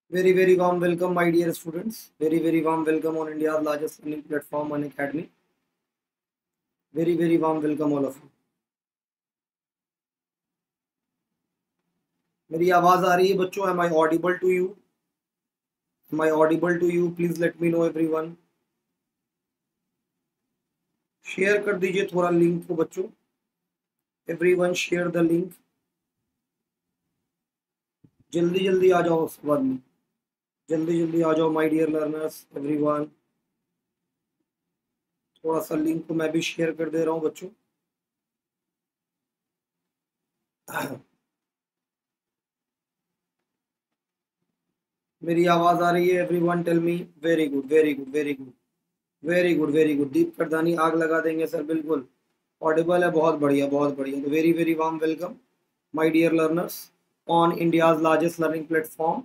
Very warm welcome, my dear students. Very warm welcome on India's largest learning platform, Unacademy. Very warm welcome all of you. मेरी आवाज आ रही है बच्चों? Am I audible to you? Am I audible to you? Please let me know everyone. Share कर दीजिए थोड़ा link को बच्चों. Everyone share the link. जल्दी आ जाओ उसके बाद में. जल्दी आ जाओ my dear learners, everyone. थोड़ा सा लिंक को मैं भी शेयर कर दे रहा हूँ बच्चों. मेरी आवाज आ रही है? Everyone tell me. Very good. Deep Kardani आग लगा देंगे सर. बिल्कुल ऑडिबल है. बहुत बढ़िया. तो very warm welcome my dear learners on India's largest learning platform.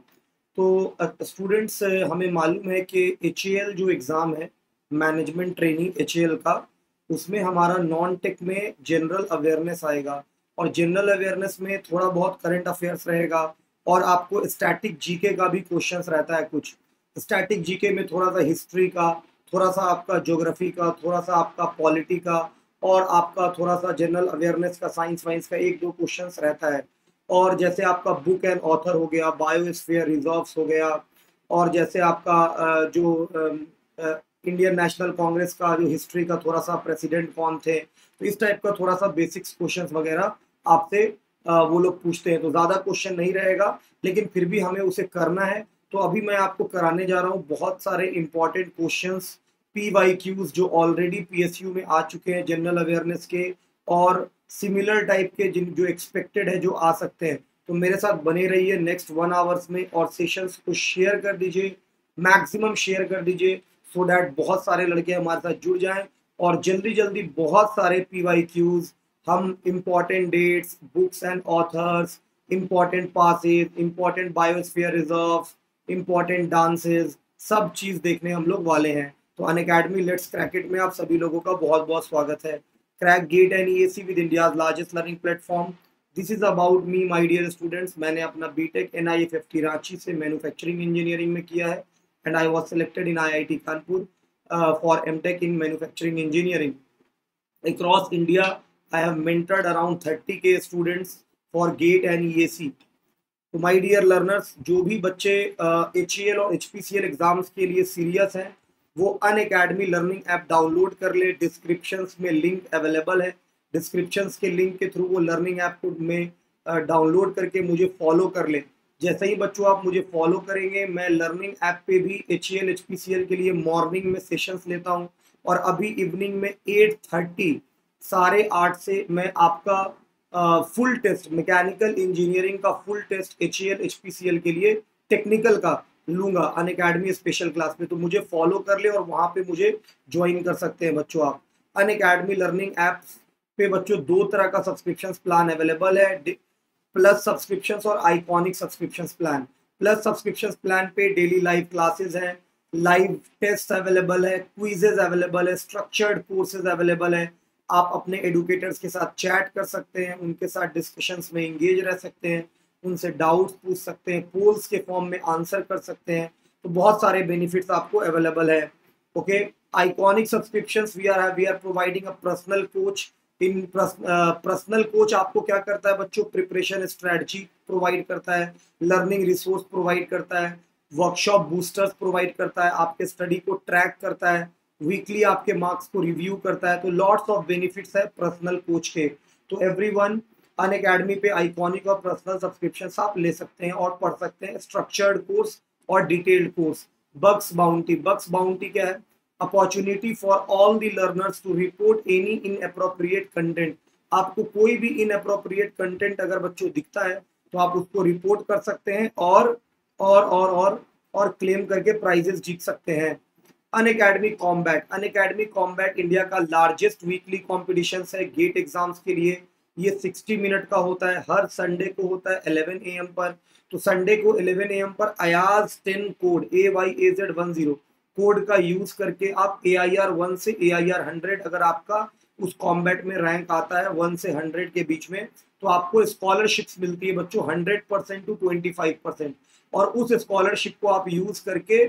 तो स्टूडेंट्स, हमें मालूम है कि HAL जो एग्ज़ाम है, मैनेजमेंट ट्रेनिंग HAL का, उसमें हमारा नॉन टेक में जनरल अवेयरनेस आएगा और जनरल अवेयरनेस में थोड़ा बहुत करंट अफेयर्स रहेगा और आपको स्टैटिक जीके का भी क्वेश्चंस रहता है. कुछ स्टैटिक जीके में थोड़ा सा हिस्ट्री का, थोड़ा सा आपका ज्योग्राफी का, थोड़ा सा आपका पॉलिटी का और आपका थोड़ा सा जनरल अवेयरनेस का, साइंस वाइंस का एक दो क्वेश्चंस रहता है. और जैसे आपका बुक एंड ऑथर हो गया, बायोस्फीयर रिजर्व्स हो गया, और जैसे आपका जो इंडियन नेशनल कांग्रेस का जो हिस्ट्री का थोड़ा सा प्रेसिडेंट कौन थे, तो इस टाइप का थोड़ा सा बेसिक्स क्वेश्चंस वगैरह आपसे वो लोग पूछते हैं. तो ज़्यादा क्वेश्चन नहीं रहेगा, लेकिन फिर भी हमें उसे करना है. तो अभी मैं आपको कराने जा रहा हूँ बहुत सारे इंपॉर्टेंट क्वेश्चंस, PYQs जो ऑलरेडी PSU में आ चुके हैं जनरल अवेयरनेस के, और सिमिलर टाइप के जिन जो एक्सपेक्टेड है जो आ सकते हैं. तो मेरे साथ बने रहिए नेक्स्ट 1 आवर्स में और सेशंस को शेयर कर दीजिए, मैक्सिमम शेयर कर दीजिए, सो डैट बहुत सारे लड़के हमारे साथ जुड़ जाएं और जल्दी बहुत सारे PYQs, हम important dates, books and authors, important passes, important biosphere reserve, important dances, सब चीज़ देखने हम लोग वाले हैं. तो अनअकैडमी लेट्स क्रैक इट में आप सभी लोगों का बहुत बहुत स्वागत है. Crack GATE and EAC with India's largest learning platform. This is about me my dear students. मैंने अपना BTech NIFFT रांची से मैन्युफैक्चरिंग इंजीनियरिंग में किया है and I was selected in IIT Kanpur for MTech in manufacturing engineering. Across India, I have mentored around 30K students for GATE and EAC. तो my dear learners, जो भी बच्चे HAL और HPCL exams के लिए सीरियस हैं, वो अनअकैडमी लर्निंग ऐप डाउनलोड कर ले. डिस्क्रिप्शंस में लिंक अवेलेबल है. डिस्क्रिप्शंस के लिंक के थ्रू वो लर्निंग ऐप को में डाउनलोड करके मुझे फॉलो कर ले. जैसे ही बच्चों आप मुझे फॉलो करेंगे, मैं लर्निंग ऐप पे भी HAL HPCL के लिए मॉर्निंग में सेशंस लेता हूँ और अभी इवनिंग में 8:30 8:30 से मैं आपका फुल टेस्ट, मैकेनिकल इंजीनियरिंग का फुल टेस्ट HAL HPCL के लिए टेक्निकल का लूंगा अनअकैडमी स्पेशल क्लास में. तो मुझे फॉलो कर ले और वहां पे मुझे ज्वाइन कर सकते हैं बच्चों. आप अनअकैडमी लर्निंग ऐप पे बच्चों 2 तरह का सब्सक्रिप्शन प्लान अवेलेबल है, प्लस सब्सक्रिप्शन और iconic subscription plan. Plus subscription plan पे डेली लाइव क्लासेस हैं, लाइव टेस्ट अवेलेबल है, क्विजेज अवेलेबल है, स्ट्रक्चर्ड कोर्सेज अवेलेबल है. आप अपने एडुकेटर्स के साथ चैट कर सकते हैं, उनके साथ डिस्कशंस में इंगेज रह सकते हैं, उनसे डाउट्स पूछ सकते हैं, पोल्स के फॉर्म में आंसर कर सकते हैं. तो बहुत सारे बेनिफिट्स आपको अवेलेबल है. Okay, iconic subscriptions we are providing a personal coach. In personal coach आपको क्या करता है बच्चों? प्रिपरेशन स्ट्रेटजी प्रोवाइड करता है, लर्निंग रिसोर्स प्रोवाइड करता है, वर्कशॉप बूस्टर्स प्रोवाइड करता है, आपके स्टडी को ट्रैक करता है, वीकली आपके मार्क्स को रिव्यू करता है. तो लॉट्स ऑफ बेनिफिट्स है पर्सनल कोच के. तो एवरीवन, अनअकैडमी पे आइकॉनिक और पर्सनल सब्सक्रिप्शन आप ले सकते हैं और पढ़ सकते हैं स्ट्रक्चर्ड कोर्स और डिटेल्ड कोर्स. बग्स बाउंटी क्या है? Opportunity for all the learners to report any inappropriate content. आपको कोई भी इनअप्रोप्रिएट कंटेंट अगर बच्चों दिखता है तो आप उसको रिपोर्ट कर सकते हैं और क्लेम करके प्राइजेस जीत सकते हैं. अनअकैडमी कॉम्बैट इंडिया का लार्जेस्ट वीकली कॉम्पिटिशन है गेट एग्जाम्स के लिए. ये 60 मिनट का होता है, हर संडे को होता है 11 AM पर. तो संडे को 11 AM पर अयाज 10 कोड AYAZ10 कोड का यूज करके आप AIR 1 से AIR 100 अगर आपका उस कॉम्बैट में रैंक आता है 1 से 100 के बीच में, तो आपको स्कॉलरशिप्स मिलती है बच्चों 100% टू 25%। और उस स्कॉलरशिप को आप यूज करके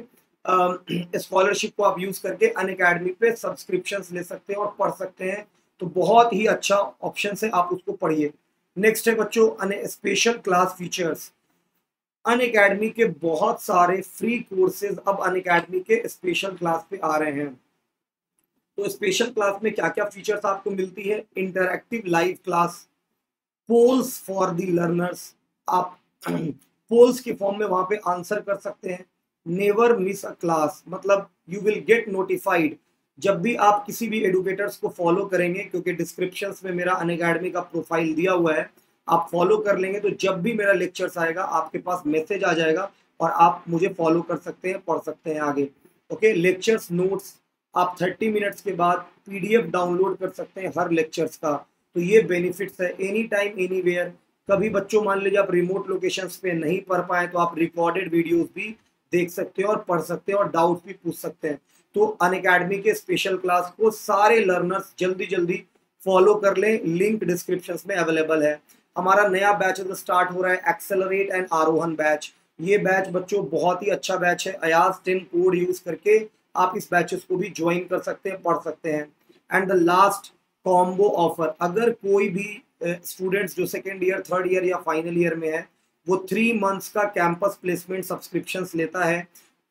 अनअकैडमी पे सब्सक्रिप्शंस ले सकते हैं और पढ़ सकते हैं। तो बहुत ही अच्छा ऑप्शन है, आप उसको पढ़िए। नेक्स्ट है बच्चों स्पेशल क्लास फीचर्स। अनअकैडमी के बहुत सारे फ्री कोर्सेज अब अनअकैडमी के स्पेशल क्लास पे आ रहे हैं। तो स्पेशल क्लास में क्या क्या फीचर्स आपको मिलती है? Interactive live class, polls for the learners, आप पोल्स के फॉर्म में वहां पे आंसर कर सकते हैं। नेवर मिस अ क्लास, मतलब यू विल गेट नोटिफाइड जब भी आप किसी भी एडुकेटर्स को फॉलो करेंगे, क्योंकि डिस्क्रिप्शंस में मेरा अनअकैडमी का प्रोफाइल दिया हुआ है, आप फॉलो कर लेंगे तो जब भी मेरा लेक्चर्स आएगा आपके पास मैसेज आ जाएगा और आप मुझे फॉलो कर सकते हैं, पढ़ सकते हैं आगे। ओके, लेक्चर्स नोट्स आप 30 मिनट्स के बाद पीडीएफ डाउनलोड कर सकते हैं हर लेक्चर्स का। तो ये बेनिफिट्स है। एनी टाइम एनी वेयर, कभी बच्चों मान लीजिए आप रिमोट लोकेशंस पे नहीं पढ़ पाए तो आप रिकॉर्डेड वीडियोस भी देख सकते हो और पढ़ सकते हैं और डाउट भी पूछ सकते हैं। तो अनअकैडमी के स्पेशल क्लास को सारे लर्नर्स जल्दी जल्दी फॉलो कर लें, लिंक डिस्क्रिप्शन में अवेलेबल है। हमारा नया बैच स्टार्ट हो रहा है, एक्सेलरेट एंड आरोहन बैच। ये बैच बच्चों बहुत ही अच्छा बैच है। अयाज 10 कोड यूज करके आप इस बैचेस को भी ज्वाइन कर सकते हैं, पढ़ सकते हैं। And the last combo offer, अगर कोई भी स्टूडेंट्स जो सेकेंड ईयर, थर्ड ईयर या फाइनल ईयर में है, वो 3 मंथ्स का कैंपस प्लेसमेंट सब्सक्रिप्शंस लेता है,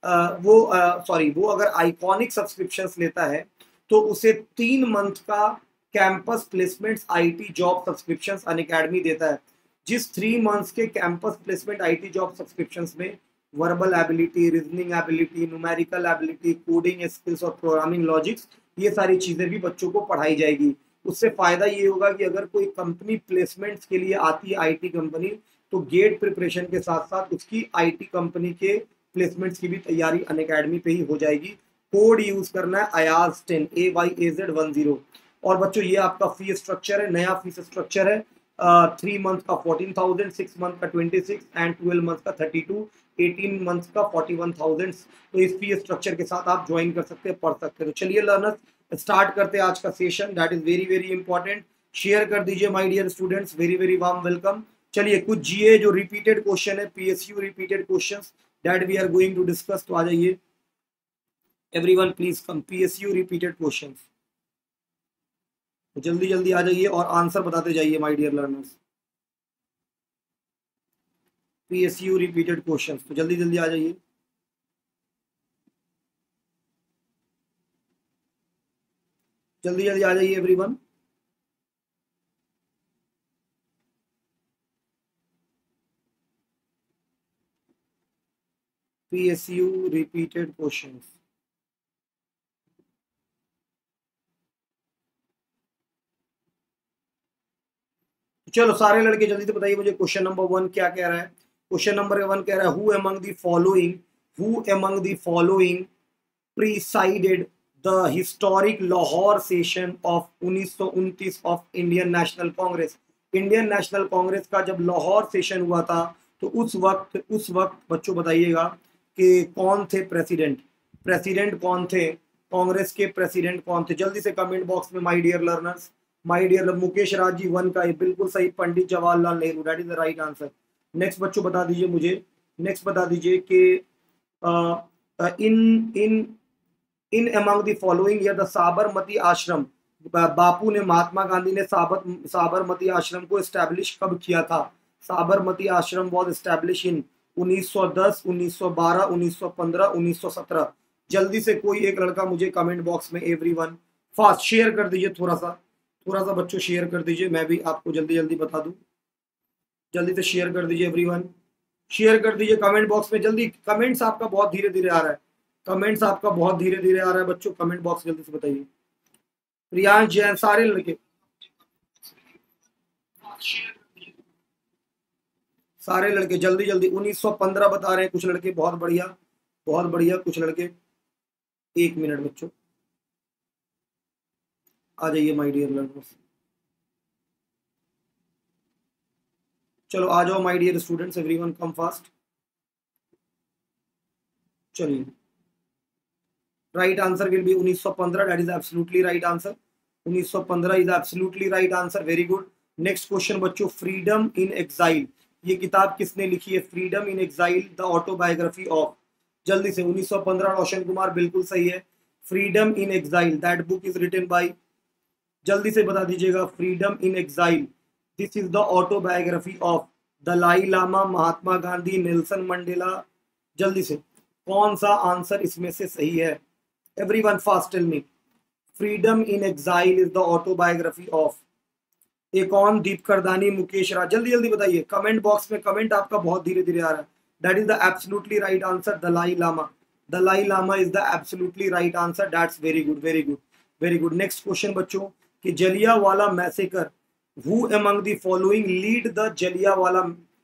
वो अगर आइकॉनिक सब्सक्रिप्शंस लेता है तो उसे 3 मंथ का campus placements IT job subscriptions Unacademy देता है। जिस 3 मंथ्स के campus placement IT job subscriptions में verbal ability, reasoning ability, numerical ability, coding skills और प्रोग्रामिंग लॉजिक्स, ये सारी चीजें भी बच्चों को पढ़ाई जाएगी। उससे फायदा ये होगा कि अगर कोई कंपनी प्लेसमेंट्स के लिए आती है, आईटी कंपनी, तो गेट प्रिपरेशन के साथ साथ उसकी आईटी कंपनी के प्लेसमेंट्स की भी तैयारी अनअकैडमी पे ही हो जाएगी। कोड यूज करना है अयाज 10 AYAZ10। और बच्चों ये आपका फीस स्ट्रक्चर है, नया फीस स्ट्रक्चर है। 3 मंथ का 14,000, 6 मंथ का 26 एंड 12 मंथ का 32, 18 मंथ का 41,000। तो इस फीस स्ट्रक्चर के साथ आप ज्वाइन कर सकते हैं, पढ़ सकते हैं। तो चलिए लर्नर्स स्टार्ट करते हैं आज का session, that is very very important. Share कर दीजिए my dear students, very very warm welcome. चलिए कुछ जीए जो रिपीटेड क्वेश्चन है, PSU repeated questions that we are going to discuss. तो आ जाइए everyone, please come. PSU repeated questions, तो जल्दी जल्दी आ जाइए और आंसर बताते जाइए my dear learners. PSU repeated questions, तो जल्दी जल्दी आ जाइए। जल्दी जल्दी आ जाइए एवरीवन। पीएसयू रिपीटेड क्वेश्चंस, चलो सारे लड़के जल्दी से बताइए मुझे क्वेश्चन नंबर 1 क्या कह रहा है। क्वेश्चन नंबर 1 कह रहा है who among the following presided the historic Lahore session of 1929 of Indian national Congress. Indian national Congress का जब लाहौर सेशन हुआ था तो उस वक्त बच्चों बताइएगा कि कौन थे प्रेसिडेंट। प्रेसिडेंट कौन थे, कांग्रेस के प्रेसिडेंट कौन थे? जल्दी से कमेंट बॉक्स में my dear learners, my dear Mukesh Raj ji 1 का ये बिल्कुल सही, Pandit Jawaharlal Nehru, that is the right answer. Next बच्चों बता दीजिए मुझे, नेक्स्ट बता दीजिए कि इन इन इन अमंग द फॉलोइंग या द साबरमती आश्रम, बापू ने, महात्मा गांधी ने साबरमती आश्रम को एस्टेब्लिश कब किया था? साबरमती आश्रम वॉज एस्टेब्लिश इन 1910, 1912, 1915, 1917। जल्दी से कोई एक लड़का मुझे कमेंट बॉक्स में, एवरीवन फास्ट शेयर कर दीजिए, थोड़ा सा बच्चों शेयर कर दीजिए, मैं भी आपको जल्दी जल्दी बता दूं। जल्दी से शेयर कर दीजिए एवरीवन, शेयर कर दीजिए कमेंट बॉक्स में जल्दी। कमेंट्स आपका बहुत धीरे धीरे आ रहा है, कमेंट्स आपका बहुत धीरे धीरे आ रहा है बच्चों, कमेंट बॉक्स जल्दी से बताइए। प्रियांश जैन, सारे लड़के, सारे लड़के जल्दी जल्दी। 1915 बता रहे हैं कुछ लड़के, बहुत बढ़िया बहुत बढ़िया कुछ लड़के। 1 मिनट बच्चों, आ जाइए माय डियर लर्नर्स, चलो आ जाओ my dear students, everyone come fast. चलिए right answer will be 1915, that is absolutely right answer. 1915 is absolutely right answer, very good. Next question बच्चों, फ्रीडम इन एग्जाइल, ये किताब किसने लिखी है? Freedom in exile the autobiography of, जल्दी से 1915 रोशन कुमार, बिल्कुल सही है। Freedom in exile that book is written by, जल्दी से बता दीजिएगा, freedom in exile, this is the autobiography of Dalai Lama, Mahatma Gandhi, Nelson Mandela, जल्दी से कौन सा आंसर इसमें से सही है? Everyone fast tell me. Freedom in exile is the autobiography of, एक और दीप करदानी, मुकेश राज, जल्दी जल्दी बताइए कमेंट बॉक्स में, कमेंट आपका बहुत धीरे धीरे आ रहा है। That is the absolutely right answer, Dalai Lama, Dalai Lama is the absolutely right answer, that's very good, very good, very good. Next question बच्चों, कि Jallianwala massacre, who among the following lead the Jallianwala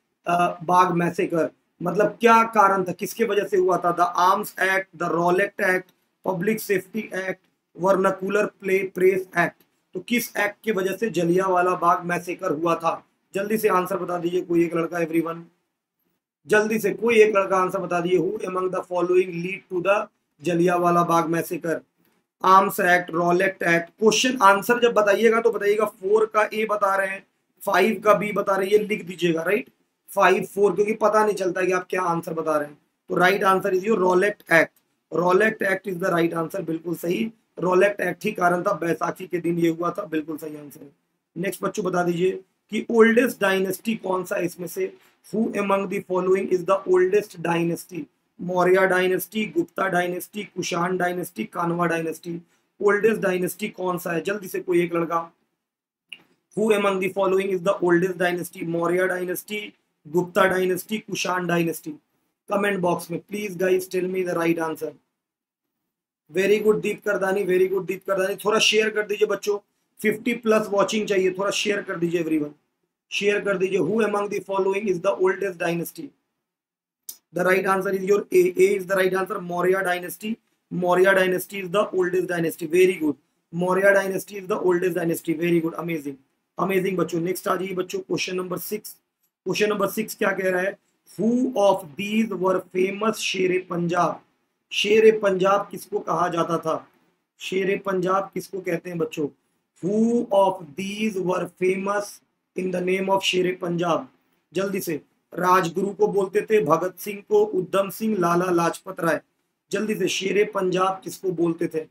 Bagh massacre, मतलब क्या कारण था, किसके वजह से हुआ था? The arms act, the Rowlatt act, public safety act, vernacular press act, तो किस एक्ट की वजह से जलियांवाला बाग मैसेकर हुआ था? जल्दी से आंसर बता दीजिए कोई एक लड़का, एवरीवन जल्दी से कोई एक लड़का आंसर बता दीजिए, who among the following lead to the Jallianwala Bagh massacre? Arms act, Rowlatt act, question answer जब बताइएगा तो बताइएगा 4 का ए बता रहे हैं, 5 का बी बता रहे हैं, ये लिख दीजिएगा, राइट, 5 4, क्योंकि पता नहीं चलता कि आप क्या आंसर बता रहे हैं। तो right answer is your Rowlatt act, Rowlatt act is the right answer, बिल्कुल सही, रॉलेट एक्ट ही कारण था, बैसाखी के दिन ये हुआ था, बिल्कुल सही आंसर है। नेक्स्ट बच्चों बता दीजिए कि ओल्डेस्ट डायनेस्टी कौन सा है इसमें से? Who among the following is the oldest dynasty? Maurya dynasty, Gupta dynasty, Kushan dynasty, Kanva dynasty, oldest dynasty कौन सा है? जल्दी से कोई एक लड़का, who among the following is the oldest dynasty? Maurya dynasty, Gupta dynasty, Kushan dynasty? Comment box में please guys tell me the right answer. Very good Deep Kardani, very good Deep Kardani, थोड़ा शेयर कर दीजिए बच्चों, 50 प्लस वॉचिंग चाहिए, थोड़ा शेयर कर दीजिए एवरीवन, शेयर कर दीजिए। Who among the following is the oldest dynasty? The right answer is your A. A is the right answer. Maurya dynasty. Maurya dynasty is the oldest dynasty. Very good. Maurya dynasty is the oldest dynasty. Very good. Amazing. Amazing बच्चों. Next आ जाइए बच्चों, question number 6. Question number 6 क्या कह रहा है? Who of these were famous शेर पंजाब? शेर पंजाब किसको कहा जाता था? शेर पंजाब किसको कहते हैं बच्चों? Who of these were famous in the name of शेर पंजाब? जल्दी से, राजगुरु को बोलते थे, भगत सिंह को, उधम सिंह, लाला लाजपत राय, जल्दी से शेरे पंजाब किसको बोलते थे?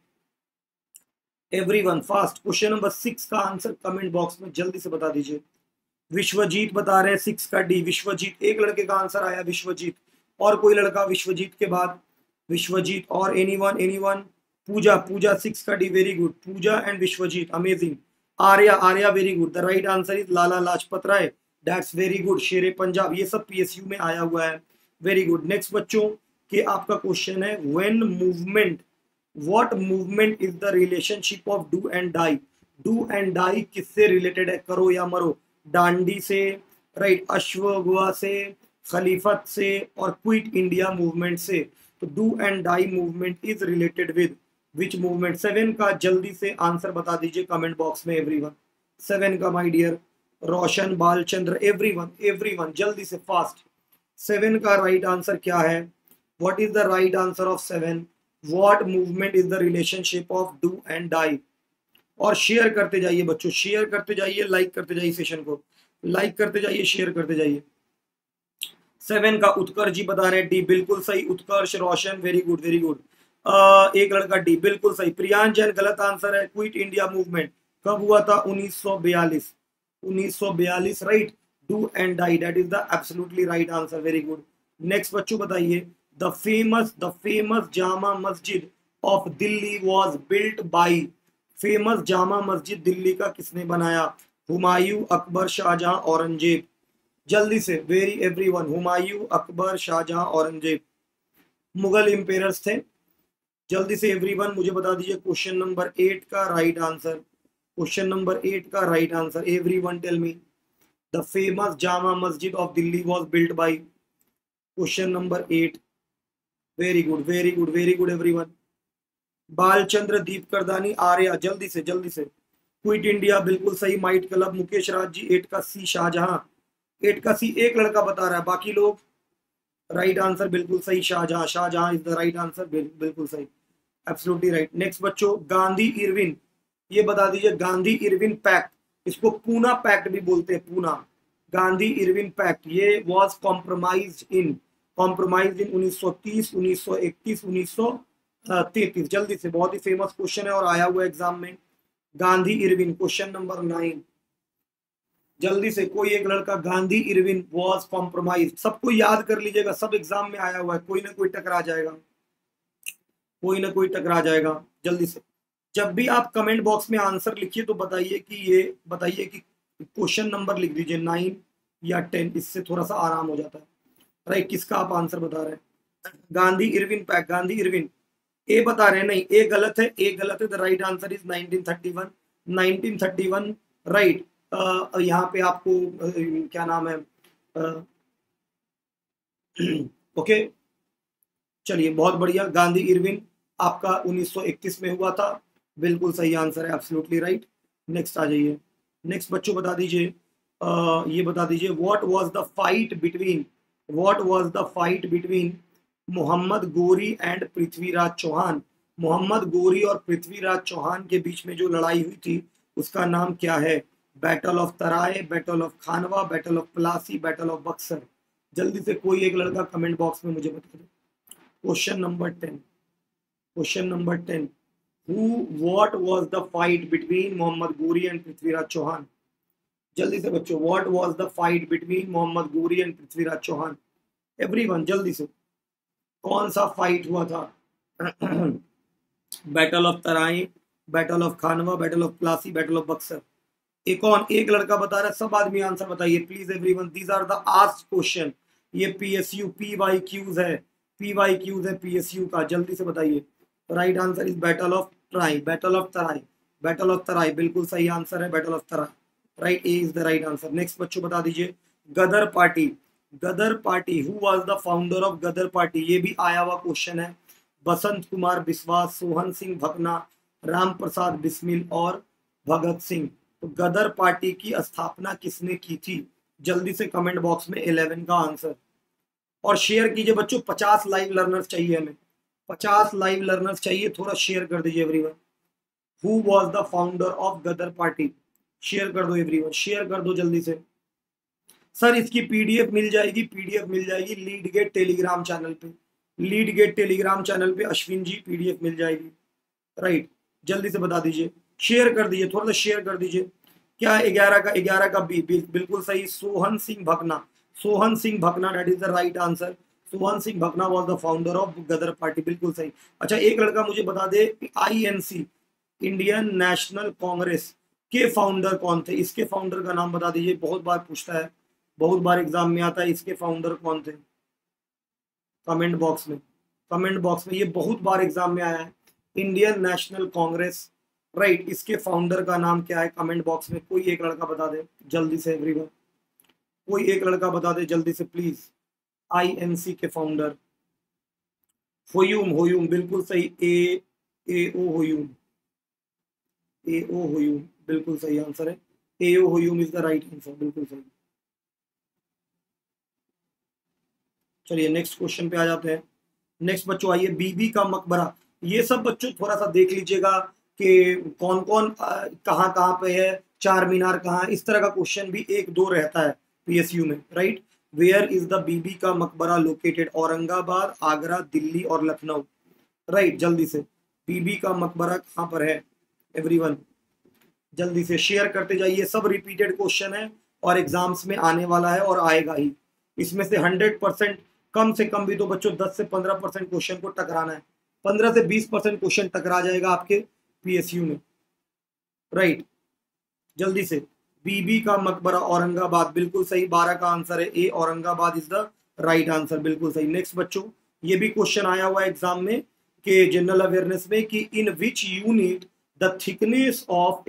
एवरीवन फास्ट, क्वेश्चन नंबर 6 का आंसर कमेंट बॉक्स में जल्दी से बता दीजिए। विश्वजीत बता रहे हैं 6 का डी, विश्वजीत, एक लड़के का आंसर आया विश्वजीत, और कोई लड़का विश्वजीत के बाद? विश्वजीत और एनीवन, एनीवन? पूजा, पूजा 6 का D, very good, Puja and Vishwajeet, amazing. Arya, Arya very good, the right answer is Lala Lajpat Rai, that's very good, Shere Punjab, ये सब पीएसयू में आया हुआ है, वेरी गुड। नेक्स्ट बच्चों के आपका क्वेश्चन है, when movement, what movement is the relationship of do and die? Do and die किससे रिलेटेड है? करो या मरो, डांडी से, राइट, अश्वगुआ से, खलीफत से, और क्विट इंडिया मूवमेंट से। तो do and die movement is related with which movement? 7 का जल्दी से आंसर बता दीजिए कमेंट बॉक्स में एवरीवन, 7 का my dear Roshan, Balchandra, everyone, everyone जल्दी से फास्ट। 7 का राइट आंसर क्या है? What is the right answer of 7? What movement is the relationship of do and die? और शेयर करते जाइए बच्चों, शेयर करते जाइए, लाइक करते जाइए, सेशन को लाइक करते जाइए, शेयर करते जाइए। 7 का उत्कर्ष जी बता रहे हैं डी, बिल्कुल सही, Utkarsh, Roshan, very good, very good. एक लड़का डी, बिल्कुल सही। प्रियांश जैन गलत आंसर है, क्विट इंडिया मूवमेंट कब हुआ था? 1942, 1942, right, do and die, that is the absolutely right answer, very good. Next बच्चों बताइए, the famous Jama Masjid of Delhi was built by? Famous Jama Masjid Delhi का किसने बनाया? हुमायूं, अकबर, शाहजहां, औरंगजेब? जल्दी से very everyone, Humayun, Akbar, Shahjahan, Aurangzeb Mughal emperors थे। जल्दी से एवरीवन मुझे बता दीजिए क्वेश्चन नंबर 8 का राइट आंसर, क्वेश्चन नंबर 8 का right answer, everyone tell me, the famous Jama Masjid of Delhi was built by? Question number 8, very good, very good, very good everyone. Balchandra, Deep Kardani, Arya, जल्दी से जल्दी से। क्विट इंडिया बिल्कुल सही, माइट क्लब, मुकेश राज जी, 8 का सी, शाहजहां, 8 का सी एक लड़का बता रहा है, बाकी लोग राइट आंसर बिल्कुल सही, Shahjahan, Shahjahan is the right answer, बिल्कुल सही, एब्सोल्युटली राइट। नेक्स्ट बच्चों, गांधी इरविन ये बता दीजिए गांधी इरविन पैक्ट, इसको पूना पैक्ट भी बोलते हैं, पूना गांधी इरविन पैक्ट, ये वाज कॉम्प्रोमाइज्ड इन 1930, 1931, 1933। जल्दी से, बहुत ही फेमस क्वेश्चन है और आया हुआ एग्जाम में। गांधी इरविन, क्वेश्चन नंबर 9, जल्दी से कोई एक लड़का, गांधी इरविन वाज कॉम्प्रोमाइज्ड, सबको याद कर लीजिएगा, सब एग्जाम में आया हुआ है, कोई ना कोई टकरा जाएगा, कोई ना कोई टकरा जाएगा। जल्दी से, जब भी आप कमेंट बॉक्स में आंसर लिखिए तो बताइए कि क्वेश्चन नंबर लिख दीजिए 9 या 10, इससे थोड़ा सा आराम हो जाता है। राइट, किसका आप आंसर बता रहे हैं? Gandhi Irwin pact, Gandhi Irwin. A बता रहे हैं, नहीं ए गलत है, ए गलत है। The right answer is 1931, 1931 right. यहाँ पे आपको क्या नाम है, ओके चलिए बहुत बढ़िया, गांधी इरविन आपका 1931 में हुआ था, बिल्कुल सही आंसर है, एब्सोल्युटली राइट। नेक्स्ट आ जाइए, नेक्स्ट बच्चों बता दीजिए, ये बता दीजिए what was the fight between Mohammad Ghori and Prithviraj Chauhan. Mohammad Ghori और पृथ्वीराज चौहान के बीच में जो लड़ाई हुई थी उसका नाम क्या है? Battle of Tarain, battle of Khanwa, battle of Plassey, battle of Buxar. जल्दी से कोई एक लड़का कमेंट बॉक्स में मुझे बता दे। Question number 10, what was the fight between Mohammad Ghori and Prithviraj Chauhan? जल्दी से बच्चों, what was the fight between Mohammad Ghori and Prithviraj Chauhan? Everyone जल्दी से, कौन सा फाइट हुआ था? Battle of Tarain, battle of Khanwa, battle of Plassey, battle of Buxar. एक लड़का बता रहा है, सब आदमी आंसर बताइए please everyone, these are the asked question. ये पीएसयू PYQs है, PYQs है पीएसयू का, जल्दी से बताइए। Right answer is battle of Tarain, battle of Tarain, battle of Tarain, बिल्कुल सही आंसर है, battle of Tarain. Right, A is the right answer. Next बच्चों बता दीजिए, Ghadar party, Ghadar party, who was the founder of Ghadar party? ये भी आया हुआ क्वेश्चन है। बसंत कुमार बिस्वास, सोहन सिंह भकना, राम प्रसाद बिस्मिल और भगत सिंह। तो गदर पार्टी की स्थापना किसने की थी? जल्दी से कमेंट बॉक्स में 11 का आंसर और शेयर कीजिए बच्चों। 50 लाइव लर्नर्स चाहिए हमें, 50 लाइव लर्नर्स चाहिए, थोड़ा शेयर कर दीजिए everyone. Who was the founder of Ghadar party? Share कर दो एवरीवन, शेयर कर दो जल्दी से। सर इसकी पीडीएफ मिल जाएगी, पीडीएफ मिल जाएगी लीड गेट टेलीग्राम चैनल पे, लीड गेट टेलीग्राम चैनल पे अश्विन जी पीडीएफ मिल जाएगी। राइट, जल्दी से बता दीजिए, शेयर कर दीजिए, थोड़ा सा शेयर कर दीजिए। क्या 11 का बी? बिल्कुल सही, Sohan Singh Bhakna, Sohan Singh Bhakna, that is the right answer. Sohan Singh Bhakna was the founder of Ghadar party, बिल्कुल सही। अच्छा एक लड़का मुझे बता दे, INC इंडियन नेशनल कांग्रेस के फाउंडर कौन थे? इसके फाउंडर का नाम बता दीजिए, बहुत बार पूछता है, बहुत बार एग्जाम में आता है, इसके फाउंडर कौन थे? कमेंट बॉक्स में, कमेंट बॉक्स में, ये बहुत बार एग्जाम में आया है, इंडियन नेशनल कांग्रेस। राइट, इसके फाउंडर का नाम क्या है? कमेंट बॉक्स में कोई एक लड़का बता दे जल्दी से एवरीवन, कोई एक लड़का बता दे जल्दी से प्लीज। INC के फाउंडर होयूम, होयूम बिल्कुल सही, AO होयूम, AO होयूम बिल्कुल सही आंसर है, AO Hume is the right answer, बिल्कुल सही। चलिए नेक्स्ट क्वेश्चन पे आ जाते हैं। नेक्स्ट बच्चों आइए, बीबी का मकबरा। ये सब बच्चों थोड़ा सा देख लीजिएगा कि कौन कौन कहाँ कहाँ पे है, चार मीनार कहाँ, इस तरह का क्वेश्चन भी 1-2 रहता है PSU में। Right, where is the Bibi का मकबरा लोकेटेड? औरंगाबाद, आगरा, दिल्ली और लखनऊ। राइट, जल्दी से बीबी का मकबरा कहाँ पर है एवरीवन? जल्दी से शेयर करते जाइए, सब रिपीटेड क्वेश्चन है और एग्जाम्स में आने वाला है और आएगा ही। इसमें से 100% कम से कम भी तो बच्चों 10 से 15% क्वेश्चन को टकराना है, 15 से 20% क्वेश्चन टकरा जाएगा आपके PSU में। राइट, जल्दी से, बीबी का मकबरा औरंगाबाद, बिल्कुल सही, 12 का आंसर है A, Aurangabad is the right answer, बिल्कुल सही। नेक्स्ट बच्चों, ये भी क्वेश्चन आया हुआ है एग्जाम में कि जनरल अवेयरनेस में कि in which unit the thickness of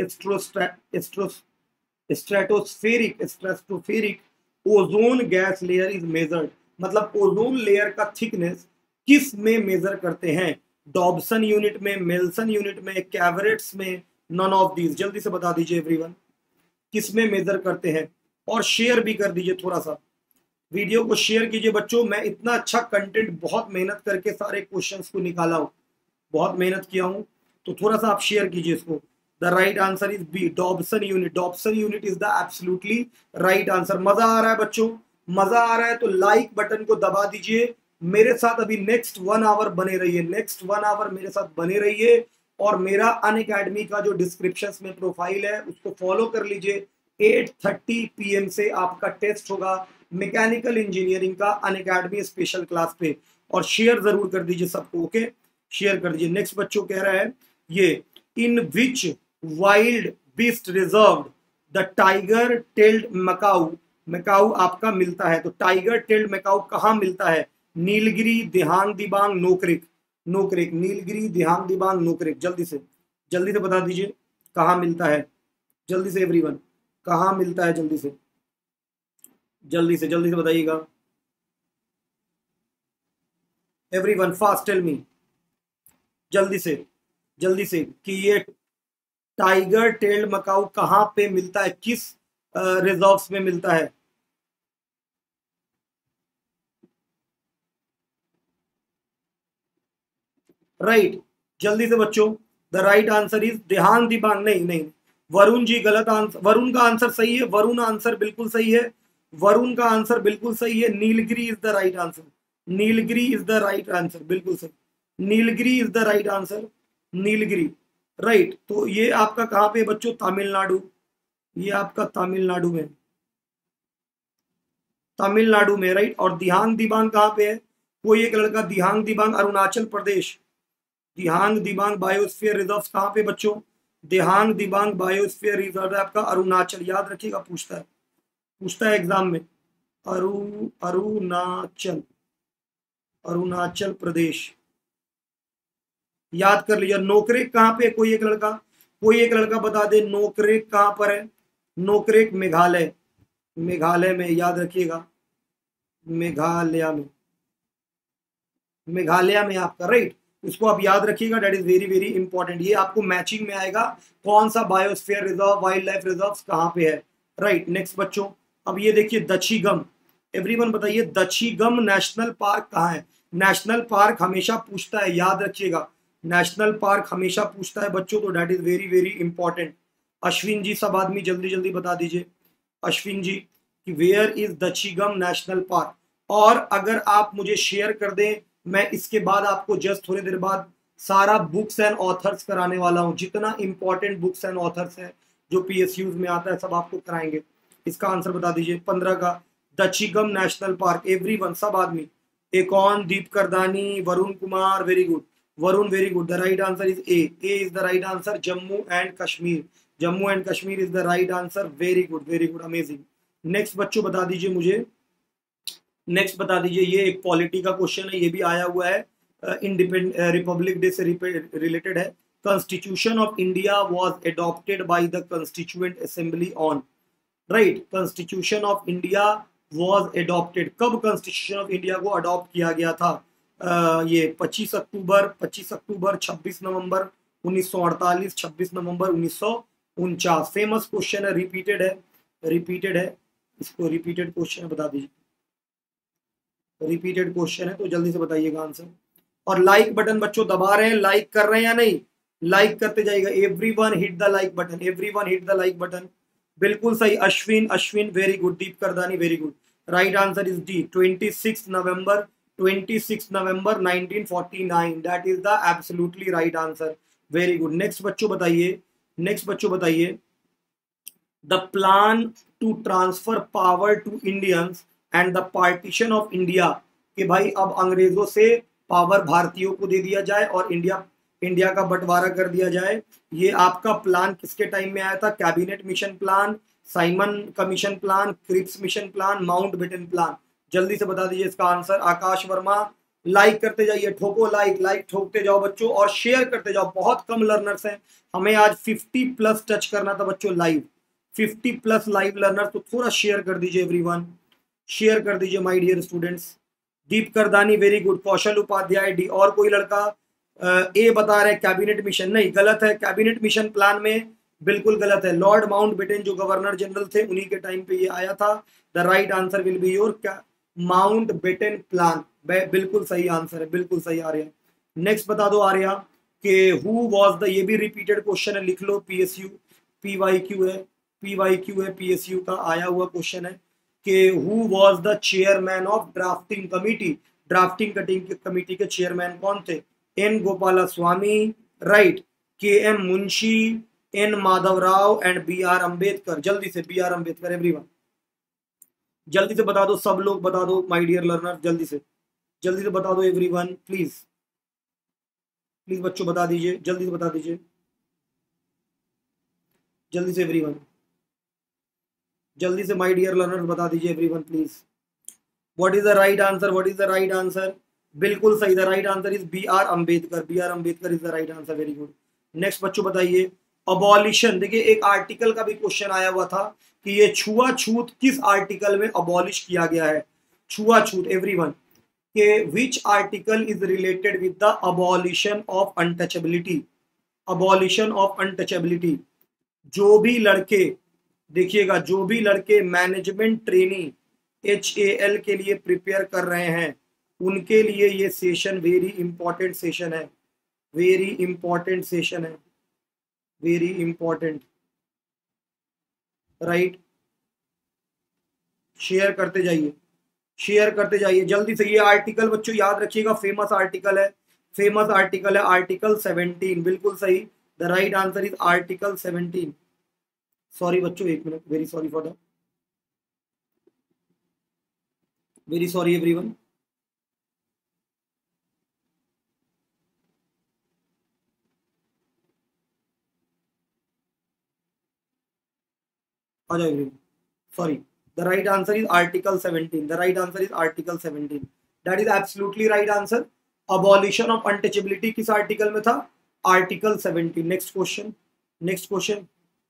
stratospheric ozone gas layer is measured. मतलब ओजोन लेयर का थिकनेस किस में मेजर करते हैं? डॉब्सन यूनिट में, मेल्सन यूनिट में, कैवरेट्स में, नन ऑफ दीज। जल्दी से बता दीजिए एवरीवन, किस में मेजर करते हैं? और शेयर भी कर दीजिए, थोड़ा सा वीडियो को शेयर कीजिए बच्चों। मैं इतना अच्छा कंटेंट बहुत मेहनत करके सारे क्वेश्चंस को निकाला हूँ, बहुत मेहनत किया हूँ, तो थोड़ा सा आप शेयर कीजिए इसको। The right answer is B, Dobson unit. Dobson unit is the absolutely right answer. मजा आ रहा है बच्चों? मजा आ रहा है तो लाइक बटन को दबा दीजिए। मेरे साथ अभी नेक्स्ट 1 आवर बने रहिए, नेक्स्ट 1 आवर मेरे साथ बने रहिए। और मेरा अनअकैडमी का जो डिस्क्रिप्शन में प्रोफाइल है उसको फॉलो कर लीजिए। 8:30 PM से आपका टेस्ट होगा मैकेनिकल इंजीनियरिंग का अनअकैडमी स्पेशल क्लास पे। और शेयर जरूर कर दीजिए सबको, ओके, शेयर कर दीजिए। नेक्स्ट बच्चों कह रहा है ये, in which wild beast reserve the tiger tailed macaque, macaque आपका मिलता है। तो टाइगर टेल्ड मकाऊ कहाँ मिलता है? नीलगिरी, दिहांग दिबांग, नोकरेक। नोकरेक, नीलगिरी, दिहांग दिबांग, नोकरेक। जल्दी से बता दीजिए कहाँ मिलता है, जल्दी से एवरीवन, कहाँ मिलता है? जल्दी से बताइएगा एवरीवन, फास्ट टेल मी, जल्दी से कि ये टाइगर टेल्ड मकाऊ कहाँ पे मिलता है, किस रिजर्व्स में मिलता है? राइट, जल्दी से बच्चों। The right answer is Dihang Dibang. नहीं, वरुण जी गलत आंसर। वरुण का आंसर सही है, वरुण आंसर बिल्कुल सही है, वरुण का आंसर बिल्कुल सही है। Nilgiri is the right answer, Nilgiri is the right answer, बिल्कुल सही, Nilgiri is the right answer, Nilgiri. Right, तो ये आपका कहाँ पे बच्चों? तमिलनाडु, ये आपका तमिलनाडु में, तमिलनाडु में। राइट, और दिहांग दिबांग कहाँ पे है? कोई एक लड़का, दिहांग दिबांग अरुणाचल प्रदेश। दिहांग दिबांग बायोस्फीयर रिजर्व कहाँ पे बच्चों? दिहांग दिबांग बायोस्फीयर रिजर्व है आपका अरुणाचल, याद रखिएगा, पूछता है एग्जाम में। अरुणाचल, अरुणाचल प्रदेश, याद कर लीजिए। नोकरेक कहाँ पे? कोई एक लड़का बता दे नोकरेक कहाँ पर है? नोकरेक मेघालय, मेघालय में, याद रखिएगा, मेघालय में, मेघालय में आपका। राइट, उसको आप याद रखिएगा, date is very very important. ये आपको मैचिंग में आएगा, कौन सा biosphere reserve, wildlife reserve कहाँ पे है। राइट, नेक्स्ट बच्चों, अब ये देखिए दक्षिगम, एवरीवन बताइए दक्षिगम नेशनल पार्क कहाँ है? नेशनल पार्क हमेशा पूछता है, याद रखिएगा, नेशनल पार्क हमेशा पूछता है बच्चों, तो date is very very important. Ashwin ji, सब आदमी जल्दी बता दीजिए, अश्विन जी, कि where is Dachigam national park. और अगर आप मुझे शेयर कर दें, मैं इसके बाद आपको जस्ट थोड़ी देर बाद सारा बुक्स एंड ऑथर्स कराने वाला हूं, जितना इंपॉर्टेंट बुक्स एंड ऑथर्स है जो PSUs में आता है सब आपको कराएंगे। इसका आंसर बता दीजिए 15 का, दक्षिगम नेशनल पार्क। एवरीवन, सब आदमी, Akon, Deep Kardani, Varun Kumar, very good, Varun very good. The right answer is A is the right answer. Jammu and Kashmir, Jammu and Kashmir is the right answer. Very good, amazing. Next बच्चों बता दीजिए मुझे, नेक्स्ट बता दीजिए, ये एक पॉलिटी का क्वेश्चन है, ये भी आया हुआ है, रिपब्लिक डे से रिलेटेड है। Constitution of India was adopted by the Constituent Assembly on. Right, Constitution of India was adopted, कब कॉन्स्टिट्यूशन ऑफ इंडिया को अडॉप्ट किया गया था? ये 25 October, 26 November 1948, 26 November 1949। Famous question है, रिपीटेड है, इसको रिपीटेड क्वेश्चन बता दीजिए, रिपीटेड क्वेश्चन है, तो जल्दी से बताइएगा आंसर। और लाइक बटन बच्चों दबा रहे हैं, लाइक कर रहे हैं या नहीं? लाइक करते जाइएगा। Everyone hit the like button, everyone hit the like button. बिल्कुल सही, Ashwin very good, Deep Kardani very good. Right answer is D, 26 November 1949, that is the absolutely right answer. Very good. Next बच्चों बताइए, the plan to transfer power to Indians and the partition of India, कि भाई अब अंग्रेजों से power भारतीयों को दे दिया जाए और इंडिया का बंटवारा कर दिया जाए। ये आपका प्लान किसके टाइम में आया था? Cabinet Mission plan, Simon Commission plan, Cripps Mission plan, Mountbatten plan. जल्दी से बता दीजिए इसका आंसर। आकाश वर्मा, लाइक करते जाइए, ठोको लाइक ठोकते जाओ बच्चों, और शेयर करते जाओ। बहुत कम लर्नर्स हैं, हमें आज 50+ टच करना था बच्चों, लाइव 50+ लाइव लर्नर, तो थोड़ा शेयर कर दीजिए एवरीवन, शेयर कर दीजिए my dear students. Deep Kardani very good, Kaushal Upadhyay D. और कोई लड़का ए बता रहे कैबिनेट मिशन, नहीं गलत है, कैबिनेट मिशन प्लान में बिल्कुल गलत है। लॉर्ड माउंटबेटन जो गवर्नर जनरल थे उन्हीं के टाइम पे ये आया था। The right answer will be your Mountbatten plan, बिल्कुल सही आंसर है, बिल्कुल सही आर्या। नेक्स्ट बता दो आर्या, कि हु वाज द, ये भी रिपीटेड क्वेश्चन है, लिख लो, पीएसयू पीवाईक्यू है, पीवाईक्यू है, पीएसयू का आया हुआ क्वेश्चन है कि who was the chairman of drafting committee, drafting cutting committee के चेयरमैन कौन थे? N Gopala Swami, right, K M Munshi, N Madhava Rao and B R Ambedkar. जल्दी से बी आर अम्बेडकर, एवरीवन जल्दी से बता दो, सब लोग बता दो माय डियर लर्नर, जल्दी से बता दो एवरीवन, प्लीज प्लीज बच्चों बता दीजिए, जल्दी से बता दीजिए, जल्दी से एवरीवन, जल्दी से माय डियर लर्नर्स बता दीजिए everyone please. What is the right answer, what is the right answer? बिल्कुल सही, the right answer is B R Ambedkar, B R Ambedkar is the right answer, very good. Next बच्चों बताइए, abolition, देखिए एक article का भी क्वेश्चन आया हुआ था कि ये छुआछूत किस आर्टिकल में अबॉलिश किया गया है? छुआछूत एवरीवन, के which article is related with the abolition of untouchability, abolition of untouchability. जो भी लड़के, देखिएगा, जो भी लड़के मैनेजमेंट ट्रेनिंग HAL के लिए प्रिपेयर कर रहे हैं उनके लिए ये सेशन वेरी इंपॉर्टेंट सेशन है, वेरी इंपॉर्टेंट सेशन है, वेरी इंपॉर्टेंट, राइट। शेयर करते जाइए, शेयर करते जाइए जल्दी से। ये आर्टिकल बच्चों याद रखिएगा, फेमस आर्टिकल है, फेमस आर्टिकल है, आर्टिकल 17, बिल्कुल सही, the right answer is article 17। Sorry बच्चों, एक minute, very sorry for that, very sorry everyone. आ जाओ everyone, sorry, the right answer is article 17, the right answer is article 17, that is absolutely right answer। abolition of untouchability किस article में था? Article 17। Next question, next question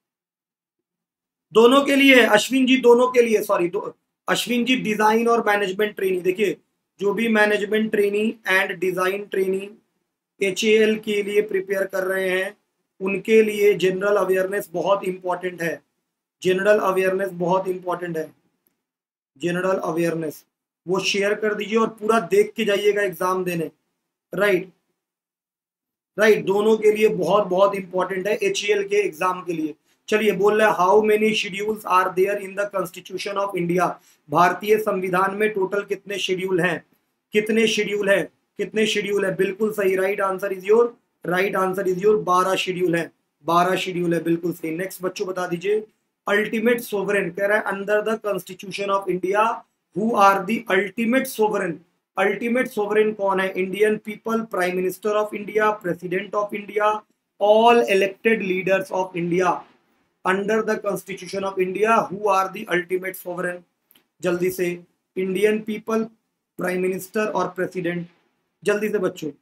दोनों के लिए, अश्विन जी दोनों के लिए, सॉरी अश्विन जी, डिजाइन और मैनेजमेंट ट्रेनिंग, देखिए जो भी management training and design training HAL के लिए प्रिपेयर कर रहे हैं उनके लिए जनरल अवेयरनेस बहुत इंपॉर्टेंट है, जनरल अवेयरनेस बहुत इंपॉर्टेंट है, जनरल अवेयरनेस वो शेयर कर दीजिए और पूरा देख के जाइएगा एग्जाम देने, राइट, राइट, दोनों के लिए बहुत बहुत इंपॉर्टेंट है HAL के एग्जाम के लिए। चलिए, बोल रहे हैं how many schedules are there in the constitution of India, भारतीय संविधान में टोटल कितने शेड्यूल हैं, कितने शेड्यूल है, कितने शेड्यूल है? बिल्कुल सही, right answer is your, right answer is your, 12 schedule है, 12 शेड्यूल है, बिल्कुल सही। नेक्स्ट बच्चों बता दीजिए, अल्टीमेट सोवरेन, कह रहा है under the constitution of India who are the ultimate sovereign, ultimate sovereign कौन है? Indian people, prime minister of India, president of India, all elected leaders of India. Under the constitution of India who are the ultimate sovereign? जल्दी से, Indian people, prime minister और president, जल्दी से बच्चों,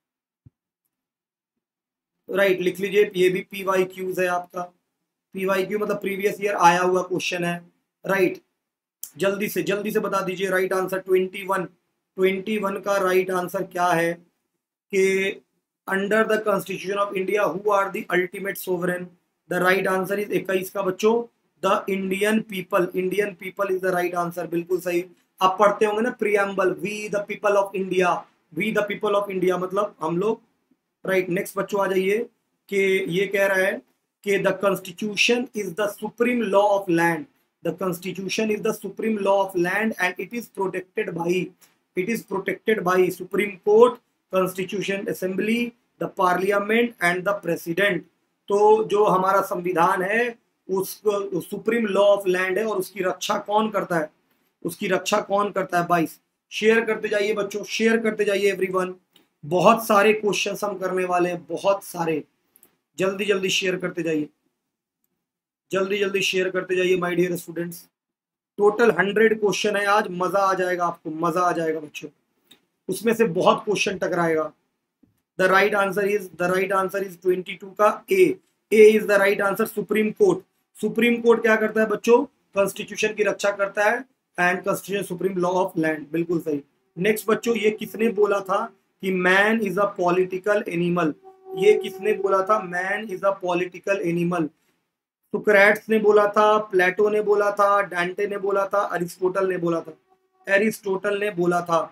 right, लिख लीजिए। ये भी PYQs है आपका, PYQ मतलब प्रीवियस ईयर आया हुआ क्वेश्चन है, राइट। जल्दी से बता दीजिए राइट आंसर। 21 का राइट आंसर क्या है कि under the constitution of India who are the ultimate sovereign? The right answer is 21 का बच्चों, the Indian people, Indian people is the right answer, बिल्कुल सही। आप पढ़ते होंगे ना preamble, we the people of India, we the people of India मतलब हम लोग, राइट। नेक्स्ट बच्चों आ जाइए कि ये कह रहा है कि the constitution is the supreme law of land, the constitution is the supreme law of land and it is protected by supreme court, constitution assembly, the parliament and the president. तो जो हमारा संविधान है उस सुप्रीम लॉ ऑफ लैंड है और उसकी रक्षा कौन करता है? उसकी रक्षा कौन करता है? 22। शेयर करते जाइए बच्चों, शेयर करते जाइए एवरीवन, बहुत सारे क्वेश्चन हम करने वाले हैं, बहुत सारे, जल्दी जल्दी शेयर करते जाइए, जल्दी जल्दी शेयर करते जाइए my dear students. Total 100 question है आज, मजा आ जाएगा आपको, मजा आ जाएगा बच्चों, उसमें से बहुत क्वेश्चन टकराएगा। द राइट आंसर इज 22 का A is the right answer. Supreme court, supreme court क्या करता है बच्चों? कॉन्स्टिट्यूशन की रक्षा करता है and constitution supreme law of land, बिल्कुल सही। नेक्स्ट बच्चों, ये किसने बोला था कि man is a political animal? ये किसने बोला था man is a political animal? Socrates ने बोला था, प्लेटो ने बोला था, डांटे ने बोला था, अरिस्टोटल ने बोला था? एरिस्टोटल ने बोला था।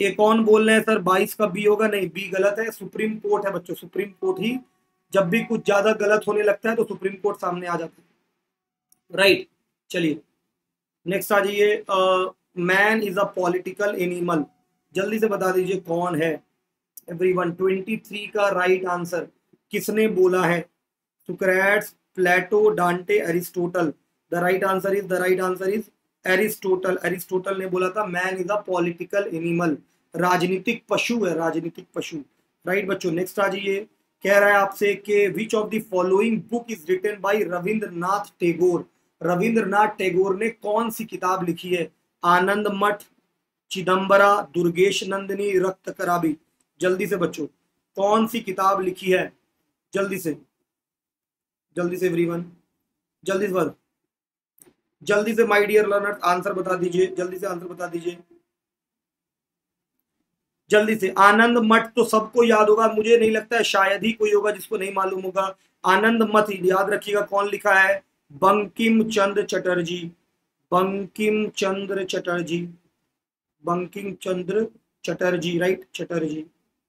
एक कौन बोल रहे हैं सर 22 का बी होगा? नहीं, बी गलत है, सुप्रीम कोर्ट है बच्चों, सुप्रीम कोर्ट ही। जब भी कुछ ज्यादा गलत होने लगता है तो सुप्रीम कोर्ट सामने आ जाता है, राइट। चलिए नेक्स्ट आ जाइए। Man is a political animal, जल्दी से बता दीजिए कौन है एवरीवन। 23 का राइट आंसर किसने बोला है? Socrates, Plato, Dante, Aristotle. The right answer is Aristotle. Aristotle ने बोला था man is a political animal, राजनीतिक पशु है, राजनीतिक पशु, राइट बच्चों। नेक्स्ट आ जाइए, कह रहा है आपसे कि which of the following book is written by Rabindranath Tagore. Rabindranath Tagore ने कौन सी किताब लिखी है? आनंद मठ, चिदम्बरा, दुर्गेश नंदिनी, रक्त कराबी। जल्दी से बच्चों कौन सी किताब लिखी है? जल्दी से, जल्दी से एवरीवन, जल्दी से बस, जल्दी से माय डियर लर्नर आंसर बता दीजिए, जल्दी से आंसर बता दीजिए, जल्दी से। आनंद मठ तो सबको याद होगा, मुझे नहीं लगता है शायद ही कोई होगा जिसको नहीं मालूम होगा। आनंद मठ याद रखिएगा कौन लिखा है? बंकिम चंद्र चटर्जी, बंकिम चंद्र चटर्जी, बंकिम चंद्र चटर्जी, राइट, चटर्जी।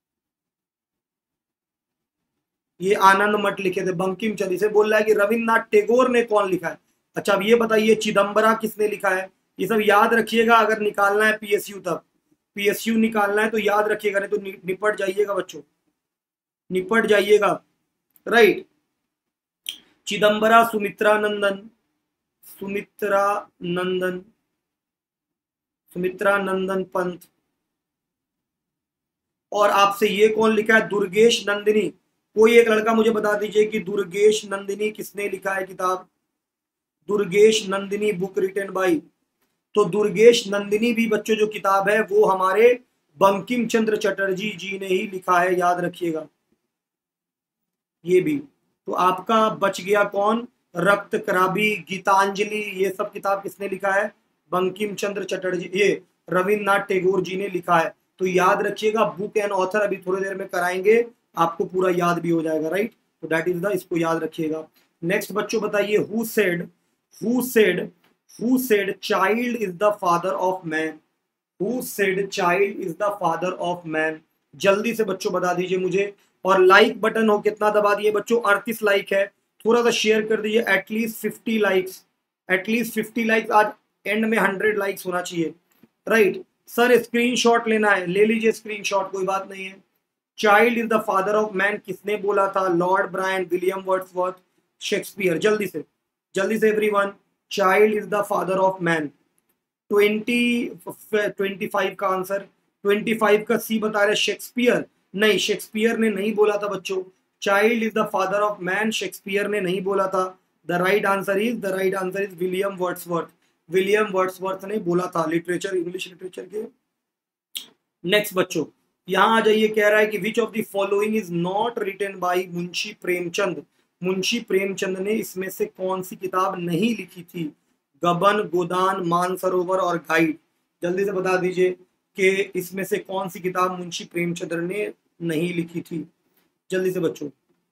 ये आनंद मठ लिखे थे बंकिम चंद्र। से बोल रहा है कि रविन्द्रनाथ टैगोर ने कौन लिखा है? अच्छा अब ये बताइए चिदम्बरा किसने लिखा है? ये सब याद रखिएगा, अगर निकालना है पीएसयू तक, पीएसयू निकालना है तो याद रखिएगा, नहीं तो निपट जाइएगा बच्चों, निपट जाइएगा, राइट। चिदम्बरा सुमित्रा नंदन, सुमित्रा नंदन, सुमित्रा नंदन पंत। और आपसे ये कौन लिखा है? दुर्गेश नंदिनी। कोई एक लड़का मुझे बता दीजिए कि दुर्गेश नंदिनी किसने लिखा है किताब? Durgesh Nandini book written by. तो दुर्गेश नंदिनी भी बच्चों जो किताब है वो हमारे बंकिम चंद्र चटर्जी जी ने ही लिखा है, याद रखिएगा ये भी। तो आपका बच गया कौन? रक्त कराबी, गीतांजलि, ये सब किताब किसने लिखा है? बंकिम चंद्र चटर्जी, ये रविन्द्रनाथ टैगोर जी ने लिखा है। तो याद रखिएगा बुक एंड ऑथर अभी थोड़ी देर में कराएंगे, आपको पूरा याद भी हो जाएगा, राइट। तो दैट इज द, इसको याद रखिएगा। नेक्स्ट बच्चों बताइए, who said, who said, who said child is the father of man. Who said child is the father of man. जल्दी से बच्चों बता दीजिए मुझे। और लाइक बटन हो कितना दबा दिए बच्चों? 38 लाइक है, थोड़ा सा शेयर कर दीजिए, एटलीस्ट 50 लाइक्स, एटलीस्ट 50 लाइक्स। आज एंड में 100 लाइक्स होना चाहिए, राइट। सर स्क्रीनशॉट लेना है, ले लीजिए स्क्रीनशॉट, कोई बात नहीं है। Child is the father of man किसने बोला था? Lord Byron, William Wordsworth, Shakespeare. जल्दी से everyone, child is the father of man. 25 का आंसर, 25 का सी बता रहे शेक्सपियर। नहीं, शेक्सपियर ने नहीं बोला था बच्चों, child is the father of man Shakespeare ने नहीं बोला था। The right answer is William Wordsworth. William Wordsworth ने बोला था, लिटरेचर, इंग्लिश लिटरेचर के। नेक्स्ट बच्चों यहाँ आ जाइए, कह रहा है कि which of the following is not written by Munshi Premchand. Munshi Premchand ने इसमें से कौन सी किताब नहीं लिखी थी? गबन, गोदान, मानसरोवर और गाइड। जल्दी से बता दीजिए कि इसमें से कौन सी किताब मुंशी प्रेमचंद्र ने नहीं लिखी थी? जल्दी से बच्चों,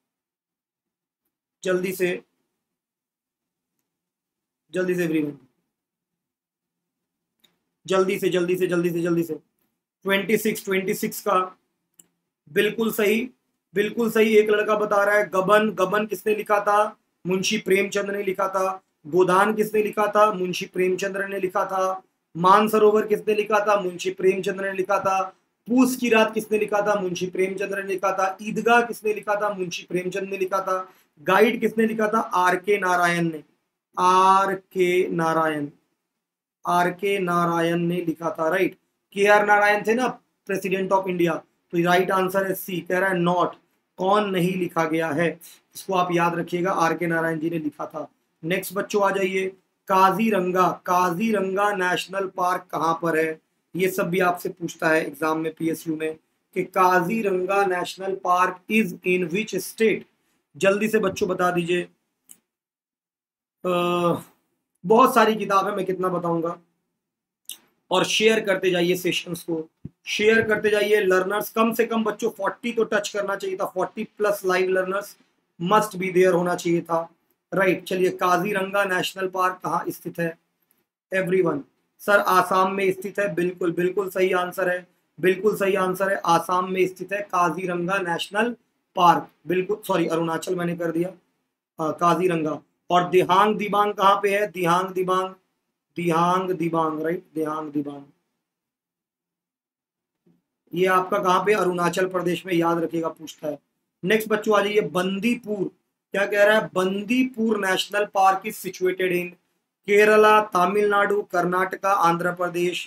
जल्दी से, जल्दी से एवरीवन, जल्दी से जल्दी से जल्दी से जल्दी से। 26 का बिल्कुल सही, बिल्कुल सही। एक लड़का बता रहा है गबन। गबन किसने लिखा था? मुंशी प्रेमचंद ने लिखा था। गोदान किसने लिखा था? मुंशी प्रेमचंद्र ने लिखा था। मानसरोवर किसने लिखा था? मुंशी प्रेमचंद्र ने लिखा था। पूस की रात किसने लिखा था? मुंशी प्रेमचंद्र ने लिखा था। ईदगाह किसने लिखा था? मुंशी प्रेमचंद ने लिखा था। गाइड किसने लिखा था? आर के नारायण ने, are K Narayan, are K Narayan ने लिखा था, राइट। के आर नारायण थे ना प्रेसिडेंट ऑफ इंडिया। तो राइट आंसर है सी, कह रहा है नॉट, कौन नहीं लिखा गया है। इसको आप याद रखिएगा, आर के नारायण जी ने लिखा था। नेक्स्ट बच्चों आ जाइए, काजीरंगा, काजीरंगा नेशनल पार्क कहाँ पर है? ये सब भी आपसे पूछता है एग्जाम में, पीएसयू में, कि Kaziranga national park is in which state. जल्दी से बच्चों बता दीजिए। बहुत सारी किताब है, मैं कितना बताऊंगा। और शेयर करते जाइए सेशंस को, शेयर करते जाइए लर्नर्स। कम से कम बच्चों 40 तो टच करना चाहिए था, 40 plus live learners must be there होना चाहिए था, राइट। चलिए, काजीरंगा नेशनल पार्क कहाँ स्थित है एवरीवन? सर आसाम में स्थित है, बिल्कुल बिल्कुल सही आंसर है। बिल्कुल सही आंसर है, आसाम में स्थित है काजीरंगा नेशनल पार्क, बिल्कुल सॉरी अरुणाचल मैंने कर दिया, काजीरंगा। और दिहांग दिबांग कहाँ पे है, दिहांग दिबांग, दिहांग दिबांग राइट, दिहांग दिबांग ये आपका कहाँ पे, अरुणाचल प्रदेश में, याद रखिएगा पूछता है। नेक्स्ट बच्चों आ जाइए, बंदीपुर, क्या कह रहा है, Bandipur national park is situated in Kerala, Tamil Nadu, Karnataka, Andhra Pradesh.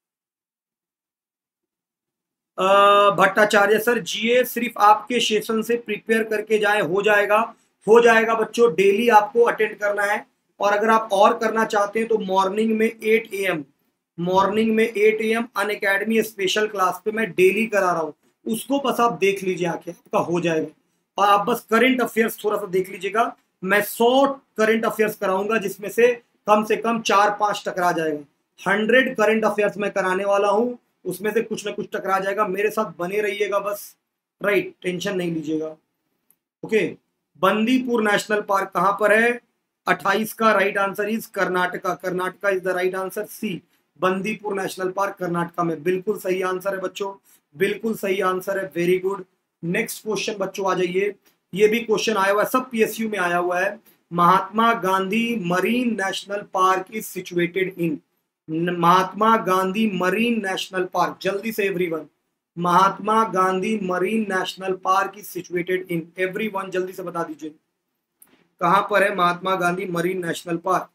Bhattacharya sir, GA सिर्फ आपके सेशन से प्रिपेयर करके जाए, हो जाएगा, हो जाएगा बच्चों, डेली आपको अटेंड करना है। और अगर आप और करना चाहते हैं तो मॉर्निंग में 8 AM, मॉर्निंग में 8 AM Unacademy special class पे मैं डेली करा रहा हूँ, उसको बस आप देख लीजिए आके, आपका हो जाएगा। और आप बस करंट अफेयर्स थोड़ा सा देख लीजिएगा, मैं 100 करंट अफेयर्स कराऊंगा जिसमें से कम 4-5 टकरा जाएगा। 100 करंट अफेयर्स मैं कराने वाला हूँ, उसमें से कुछ ना कुछ टकरा जाएगा, मेरे साथ बने रहिएगा बस, राइट, टेंशन नहीं लीजिएगा। ओके, बंदीपुर नेशनल पार्क कहां पर है, 28 का right answer is Karnataka, Karnataka is the right answer, C, Bandipur national park Karnataka में, बिल्कुल सही आंसर है बच्चों, बिल्कुल सही आंसर है, वेरी गुड। नेक्स्ट क्वेश्चन बच्चों आ जाइए, ये भी क्वेश्चन आया हुआ है, सब PSU में आया हुआ है। Mahatma Gandhi marine national park is situated in, Mahatma Gandhi marine national park, जल्दी से everyone, Mahatma Gandhi marine national park is situated in, everyone जल्दी से बता दीजिए कहां पर है Mahatma Gandhi marine national park.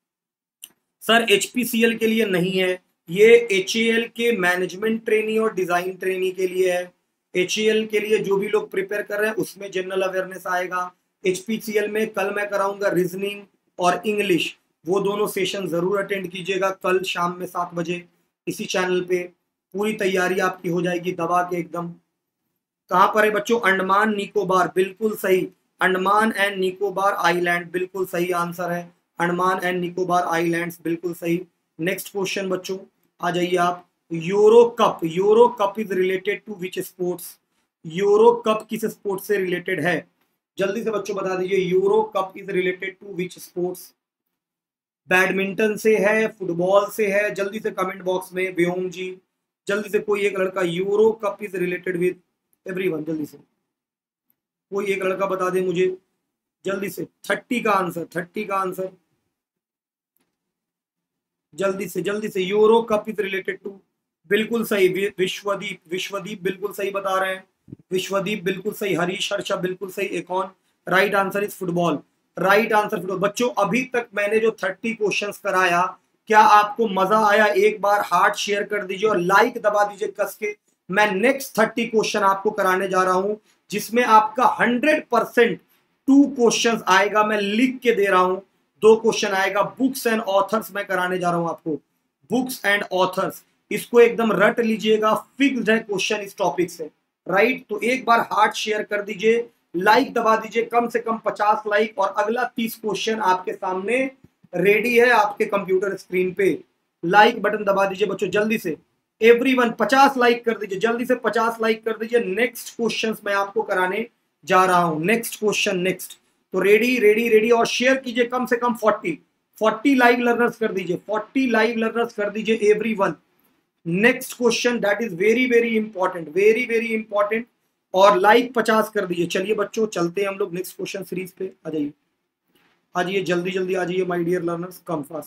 Sir HPCL के लिए नहीं है, ये HAL के मैनेजमेंट ट्रेनी और डिजाइन ट्रेनी के लिए है। HAL के लिए जो भी लोग प्रिपेयर कर रहे हैं उसमें जनरल अवेयरनेस आएगा। HPCL में कल मैं कराऊंगा रीजनिंग और इंग्लिश, वो दोनों सेशन जरूर अटेंड कीजिएगा कल शाम में 7 बजे इसी चैनल पे, पूरी तैयारी आपकी हो जाएगी दबा के एकदम। कहां पर है बच्चों, अंडमान निकोबार, बिल्कुल सही, अंडमान एंड निकोबार आइलैंड, बिल्कुल सही आंसर है, अंडमान एंड निकोबार आइलैंड्स, बिल्कुल सही। नेक्स्ट क्वेश्चन बच्चों आ जाइए आप, euro cup, euro cup is related to which sports, euro cup किस स्पोर्ट से रिलेटेड है, जल्दी से बच्चों बता दीजिए, euro cup is related to which sports, badminton से है, फुटबॉल से है, जल्दी से कमेंट बॉक्स में, व्योम जी जल्दी से कोई एक लड़का, euro cup is related with, everyone जल्दी से कोई एक लड़का बता दे मुझे जल्दी से, 30 का आंसर, 30 का आंसर, जल्दी से euro cup is related to, बिल्कुल सही, विश्वदीप, विश्वदीप बिल्कुल सही बता रहे हैं, विश्वदीप बिल्कुल सही, हरीश हर्षा बिल्कुल सही, एक और right answer is football, right answer football. बच्चों अभी तक मैंने जो 30 क्वेश्चंस कराया, क्या आपको मजा आया, एक बार हार्ट शेयर कर दीजिए और लाइक दबा दीजिए कस के। मैं नेक्स्ट 30 क्वेश्चन आपको कराने जा रहा हूं जिसमें आपका 100% 2 क्वेश्चंस आएगा, मैं लिख के दे रहा हूं, 2 क्वेश्चन आएगा, बुक्स एंड ऑथर्स मैं कराने जा रहा हूं आपको, बुक्स एंड ऑथर्स, इसको एकदम रट लीजिएगा, फिक्स्ड है क्वेश्चन इस टॉपिक से, राइट। तो एक बार हार्ट शेयर कर दीजिए, लाइक दबा दीजिए, कम से कम 50 लाइक, और अगला 30 क्वेश्चन आपके सामने रेडी है आपके कंप्यूटर स्क्रीन पे, लाइक बटन दबा दीजिए बच्चों जल्दी से, एवरीवन 50 लाइक कर दीजिए, जल्दी से 50 लाइक कर दीजिए। नेक्स्ट क्वेश्चंस मैं आपको कराने जा रहा हूं, नेक्स्ट क्वेश्चन, नेक्स्ट, तो रेडी रेडी रेडी, और शेयर कीजिए कम से कम 40 लाइव लर्नर्स कर दीजिए, 40 लाइव लर्नर्स कर दीजिए everyone. Next question that is very very important, very very important, और लाइक 50 कर दीजिए। चलिए बच्चों चलते हैं हम लोग नेक्स्ट क्वेश्चन सीरीज पे, आ जाइए आ जाइए जल्दी जल्दी आ जाइए my dear learners, come fast.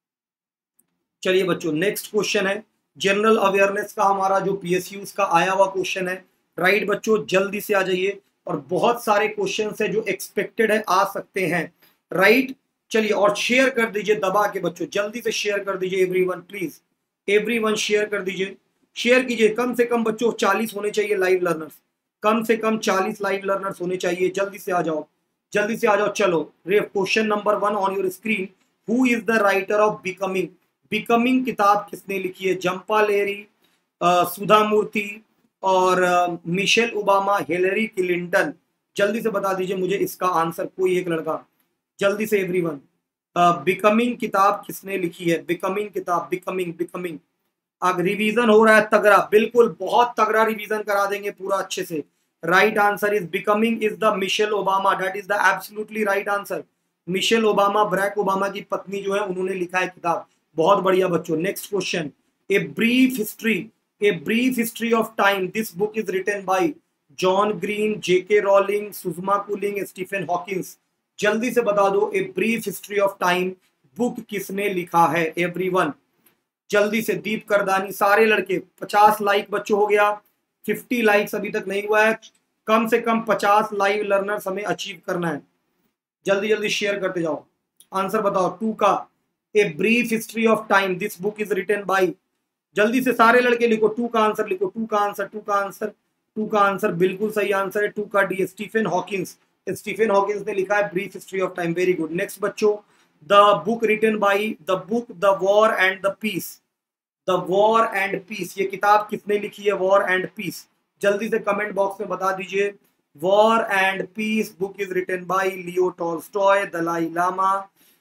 चलिए बच्चों नेक्स्ट क्वेश्चन है जनरल अवेयरनेस का, हमारा जो PSUs का आया हुआ क्वेश्चन है, राइट बच्चों जल्दी से आ जाइए, और बहुत सारे क्वेश्चन है जो एक्सपेक्टेड है आ सकते हैं, राइट। चलिए और शेयर कर दीजिए दबा के बच्चों, जल्दी से शेयर कर दीजिए एवरीवन, प्लीज एवरीवन शेयर कर दीजिए, शेयर कीजिए, कम से कम बच्चों 40 होने चाहिए लाइव लर्नर्स, कम से कम 40 लाइव लर्नर्स होने चाहिए, जल्दी से आ जाओ, जल्दी से आ जाओ। चलो question number 1 on your screen, who is the writer of becoming, becoming किताब किसने लिखी है, जंपा लेरी, सुधा मूर्ति, और मिशेल ओबामा, हिलरी क्लिंटन, जल्दी से बता दीजिए मुझे इसका आंसर कोई एक लड़का, जल्दी से एवरीवन, बिकमिंग किताब किसने लिखी है, बिकमिंग किताब, बिकमिंग बिकमिंग, अब रिवीजन हो रहा है तगड़ा, बिल्कुल बहुत तगड़ा रिवीजन करा देंगे पूरा अच्छे से, right answer is becoming is the Michelle Obama, that is the absolutely right answer, Michelle Obama, Barack Obama की पत्नी जो है उन्होंने लिखा है किताब, बहुत बढ़िया बच्चों। Next question, a brief history a brief history of time, this book is written by John Green, J K Rowling, Sushma Cooling, Stephen Hawkins. जल्दी से बता दो, a brief history of time book किसने लिखा है एवरीवन? जल्दी से दीप करदानी, सारे लड़के 50 लाइक बच्चों हो गया, 50 लाइक्स अभी तक नहीं हुआ है, कम से कम 50 लाइव लर्नर्स हमें अचीव करना है। जल्दी जल्दी शेयर करते जाओ। आंसर बताओ 2 का, a brief history of time this book is written by, जल्दी से सारे लड़के लिखो 2 का आंसर, लिखो 2 का आंसर, 2 का आंसर, 2 का आंसर बिल्कुल सही आंसर है 2 का D, Stephen Hawkins. Stephen Hawkins ने लिखा है brief history of time, very good. Next बच्चों, the book written by, the book the war and the peace, the war and peace, ये किताब किसने लिखी है वॉर एंड पीस? जल्दी से कमेंट बॉक्स में बता दीजिए। War and peace book is written by Leo Tolstoy, Dalai Lama,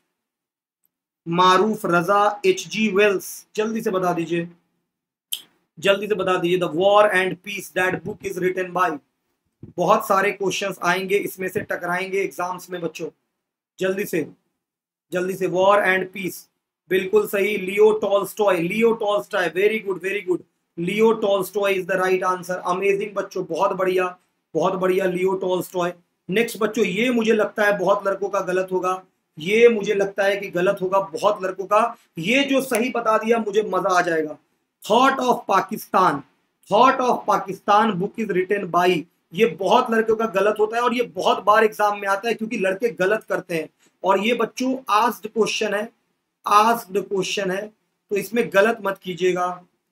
Maroof Raza, H G. Wells. जल्दी से बता दीजिए, जल्दी से बता दीजिए, the war and peace that book is written by. बहुत सारे क्वेश्चंस आएंगे, इसमें से टकराएंगे एग्जाम्स में बच्चों। जल्दी से, जल्दी से, वॉर एंड पीस बिल्कुल सही, Leo Tolstoy, Leo Tolstoy, very good very good, Leo Tolstoy is the right answer. Amazing बच्चों, बहुत बढ़िया बहुत बढ़िया, लियो टॉल्स्टॉय। नेक्स्ट बच्चों, ये मुझे लगता है बहुत लड़कों का गलत होगा, ये मुझे लगता है कि गलत होगा बहुत लड़कों का, ये जो सही बता दिया मुझे मजा आ जाएगा। Thought of Pakistan, thought of Pakistan book is written by, ये बहुत लड़कों का गलत होता है और ये बहुत बार एग्जाम में आता है क्योंकि लड़के गलत करते हैं। और ये बच्चों आस्क्ड क्वेश्चन है, आस्क्ड क्वेश्चन है, तो इसमें गलत मत कीजिएगा,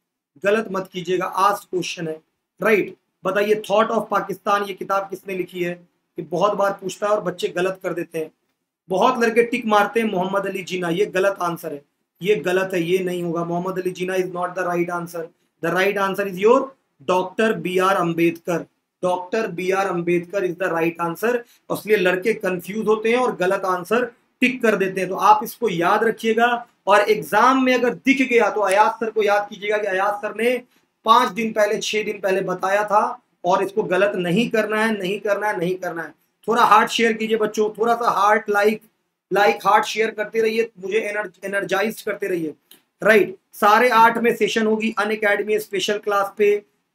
गलत मत कीजिएगा, आस्क्ड क्वेश्चन है, राइट। बताइए थॉट ऑफ पाकिस्तान ये किताब किसने लिखी है? ये बहुत बार पूछता है और बच्चे गलत कर देते हैं। बहुत लड़के टिक मारते हैं मोहम्मद अली जिन्ना, ये गलत आंसर है, ये गलत है, ये नहीं होगा। Mohammad Ali Jinnah is not the right answer, the right answer is your doctor B R Ambedkar, doctor B R Ambedkar is the right answer. इसलिए लड़के कंफ्यूज होते हैं और गलत आंसर टिक कर देते हैं, तो आप इसको याद रखिएगा। और एग्जाम में अगर दिख गया तो अयाज सर को याद कीजिएगा कि अयाज सर ने 5 दिन पहले 6 दिन पहले बताया था और इसको गलत नहीं करना है, नहीं करना है, नहीं करना है। थोड़ा हार्ट शेयर कीजिए बच्चों, थोड़ा सा हार्ट लाइक हार्ट शेयर करते रहिए, मुझे एनर्जाइज करते रहिए, राइट। 8:30 में सेशन होगी अनअकैडमी स्पेशल क्लास पे,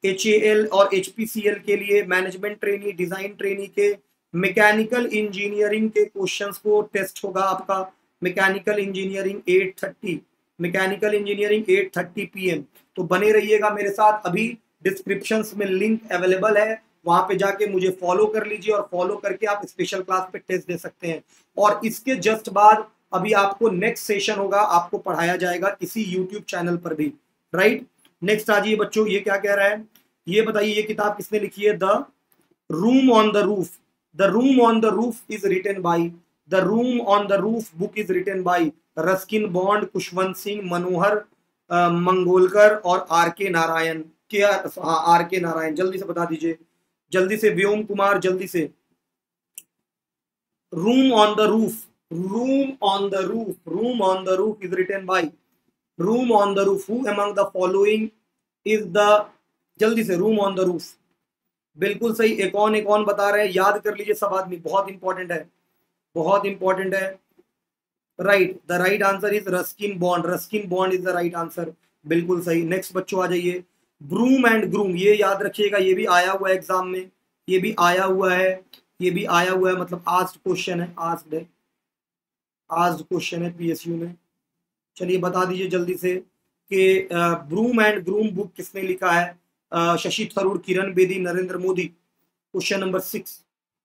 HAL और HPCL के लिए, मैनेजमेंट ट्रेनी, डिजाइन ट्रेनी के, मैकेनिकल इंजीनियरिंग के क्वेश्चंस को टेस्ट होगा आपका। Mechanical engineering 8:30, mechanical engineering 8:30 PM। तो बने रहिएगा मेरे साथ, अभी डिस्क्रिप्शन में लिंक अवेलेबल है, वहां पे जाके मुझे फॉलो कर लीजिए और फॉलो करके आप स्पेशल क्लास पे टेस्ट दे सकते हैं। और इसके जस्ट बाद अभी आपको नेक्स्ट सेशन होगा, आपको पढ़ाया जाएगा इसी यूट्यूब चैनल पर भी, राइट। नेक्स्ट आ जाइए बच्चों, ये क्या कह रहा है, ये बताइए ये किताब किसने लिखी है? The room on the roof, the room on the roof is written by, the room on the roof book is written by Ruskin Bond, Khushwant Singh, Manohar Mangolkar और R.K. नारायण के, हाँ R.K. नारायण। जल्दी से बता दीजिए, जल्दी से व्योम कुमार, जल्दी से। Room on the roof, room on the roof, room on the roof is written by, room on the roof, who among the following is the, जल्दी से, रूम ऑन द रूफ बिल्कुल सही। एक ऑन बता रहे हैं, याद कर लीजिए सब आदमी, बहुत इंपॉर्टेंट है, बहुत इंपॉर्टेंट है, right. The right answer is Ruskin Bond, Ruskin Bond is the right answer, बिल्कुल सही। नेक्स्ट बच्चों आ जाइए, ब्रूम एंड ग्रूम, ये याद रखिएगा, ये भी आया हुआ है एग्जाम में, ये भी आया हुआ है, ये भी आया हुआ है, मतलब आस्क्ड क्वेश्चन है, आस्क्ड है, आस्क्ड क्वेश्चन है PSU में। चलिए बता दीजिए जल्दी से कि ब्रूम एंड ग्रूम बुक किसने लिखा है? Shashi Tharoor, Kiran Bedi, Narendra Modi. Question number 6,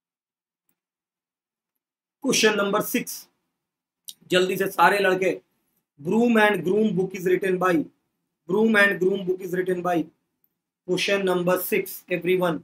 question number 6, जल्दी से सारे लड़के, broom and groom book is written by, broom and groom book is written by, question number 6 everyone.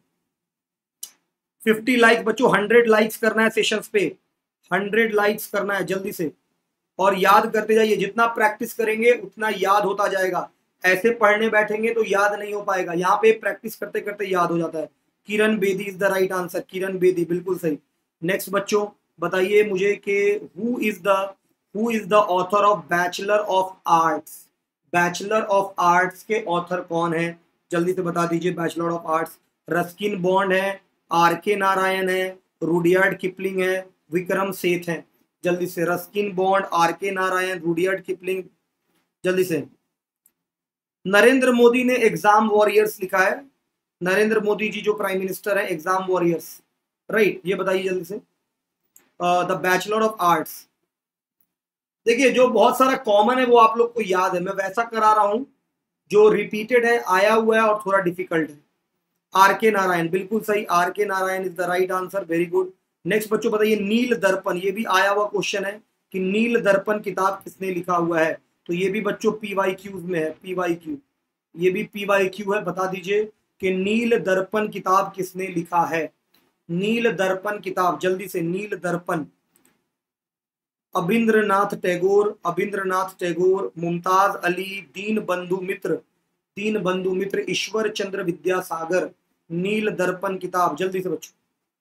50 like बच्चों, 100 लाइक्स करना है सेशंस पे, 100 लाइक्स करना है जल्दी से। और याद करते जाइए, जितना प्रैक्टिस करेंगे उतना याद होता जाएगा, ऐसे पढ़ने बैठेंगे तो याद नहीं हो पाएगा, यहाँ पे प्रैक्टिस करते करते याद हो जाता है। Kiran Bedi is the right answer, Kiran Bedi बिल्कुल सही। नेक्स्ट बच्चों बताइए मुझे कि who is the author of bachelor of arts, bachelor of arts के ऑथर कौन है? जल्दी से बता दीजिए। Bachelor of arts Ruskin Bond है, R.K. नारायण है, रुडियार्ड किपलिंग है, विक्रम सेठ है। जल्दी से, Ruskin Bond, R.K. Narayan, Rudyard Kipling, जल्दी से। नरेंद्र मोदी ने एग्जाम वॉरियर्स लिखा है, नरेंद्र मोदी जी जो प्राइम मिनिस्टर है, एग्जाम वॉरियर्स, राइट, ये बताइए जल्दी से। द बैचलर ऑफ आर्ट्स, देखिए जो बहुत सारा कॉमन है वो आप लोग को याद है, मैं वैसा करा रहा हूं जो रिपीटेड है, आया हुआ है और थोड़ा डिफिकल्ट है। आर के नारायण, बिल्कुल सही, R K Narayan is the right answer, very good. Next बच्चों बताइए, नील दर्पण, ये भी आया हुआ क्वेश्चन है कि नील दर्पण किताब किसने लिखा हुआ है, तो ये भी बच्चों पीवाईक्यूज में है, पीवाईक्यू, ये भी पीवाईक्यू है, बता दीजिए कि नील दर्पण किताब किसने लिखा है। नील दर्पण किताब, जल्दी से, नील दर्पण, अबिंद्रनाथ टैगोर, अबिंद्रनाथ टैगोर, मुमताज अली, दीन बंधु मित्र, दीन बंधु मित्र, ईश्वर चंद्र विद्यासागर, नील दर्पण किताब, जल्दी से बच्चों,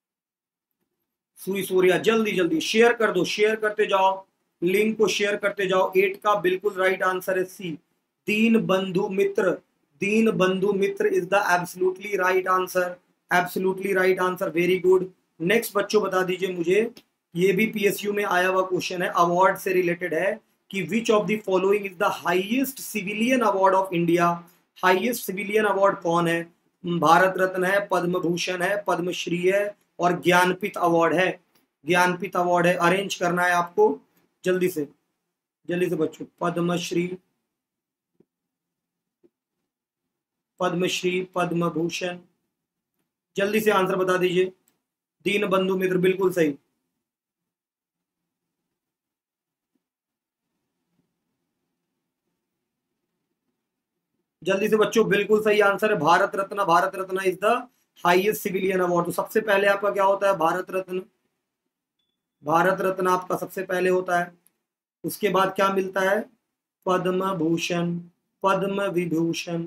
सुई सूर्या, जल्दी जल्दी शेयर कर दो, शेयर करते जाओ, लिंक को शेयर करते जाओ। 8 का बिल्कुल राइट आंसर है सी, दीन Bandhu Mitra, Deen Bandhu Mitra is the absolutely right answer, absolutely right answer, very good. Next बच्चों बता दीजिए मुझे, ये भी पीएसयू में आया हुआ क्वेश्चन है, अवार्ड से रिलेटेड है कि which of the following is the highest civilian award of India, highest civilian award कौन है? भारत रत्न है, पद्म भूषण है, पद्मश्री है और ज्ञानपीठ अवार्ड है, ज्ञानपीठ अवार्ड है, अरेंज करना है आपको जल्दी से, जल्दी से बच्चों, पद्मश्री, पद्मश्री, पद्म भूषण, जल्दी से आंसर बता दीजिए। दीन बंधु मित्र, बिल्कुल सही, जल्दी से बच्चों, बिल्कुल सही आंसर है Bharat Ratna, Bharat Ratna is the highest civilian award. तो सबसे पहले आपका क्या होता है? भारत रत्न, भारत रत्न आपका सबसे पहले होता है, उसके बाद क्या मिलता है? पद्म भूषण, पद्म विभूषण,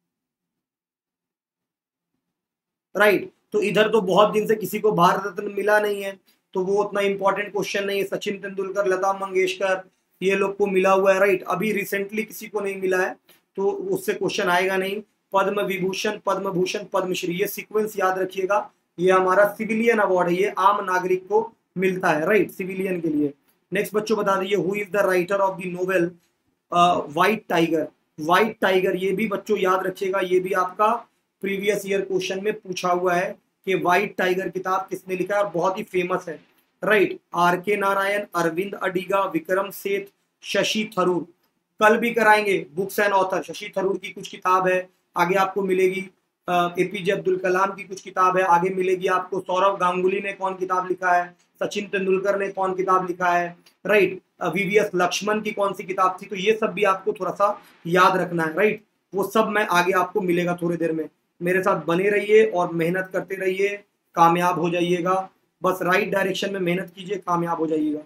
राइट। तो इधर तो बहुत दिन से किसी को भारत रत्न मिला नहीं है, तो वो उतना इंपॉर्टेंट क्वेश्चन नहीं है। सचिन तेंदुलकर, लता मंगेशकर, ये लोग को मिला हुआ है, राइट। अभी रिसेंटली किसी को नहीं मिला है, तो उससे क्वेश्चन आएगा नहीं। पद्म विभूषण, पद्म भूषण, पद्मश्री, ये सीक्वेंस याद रखिएगा। ये हमारा सिविलियन अवार्ड है, ये आम नागरिक को मिलता है, राइट, सिविलियन के लिए। नेक्स्ट बच्चों बता दीजिए, who is the writer of the novel white tiger, white tiger, ये भी बच्चों याद रखिएगा, ये भी आपका प्रीवियस ईयर क्वेश्चन में पूछा हुआ है कि व्हाइट टाइगर किताब किसने लिखा है, और बहुत ही फेमस है, right. R K Narayan, Arvind Adiga, Vikram Seth, Shashi Tharoor. कल भी कराएंगे books and author, Shashi Tharoor की कुछ किताब है, आगे आपको मिलेगी। एपीजे अब्दुल कलाम की कुछ किताब है, आगे मिलेगी आपको। सौरव गांगुली ने कौन किताब लिखा है, सचिन तेंदुलकर ने कौन किताब लिखा है, राइट। वीवीएस लक्ष्मण की कौन सी किताब थी, तो ये सब भी आपको थोड़ा सा याद रखना है, राइट। वो सब मैं आगे आपको मिलेगा थोड़ी देर में। मेरे साथ बने रहिए और मेहनत करते रहिए, कामयाब हो जाइएगा। बस राइट डायरेक्शन में मेहनत कीजिए, कामयाब हो जाइएगा।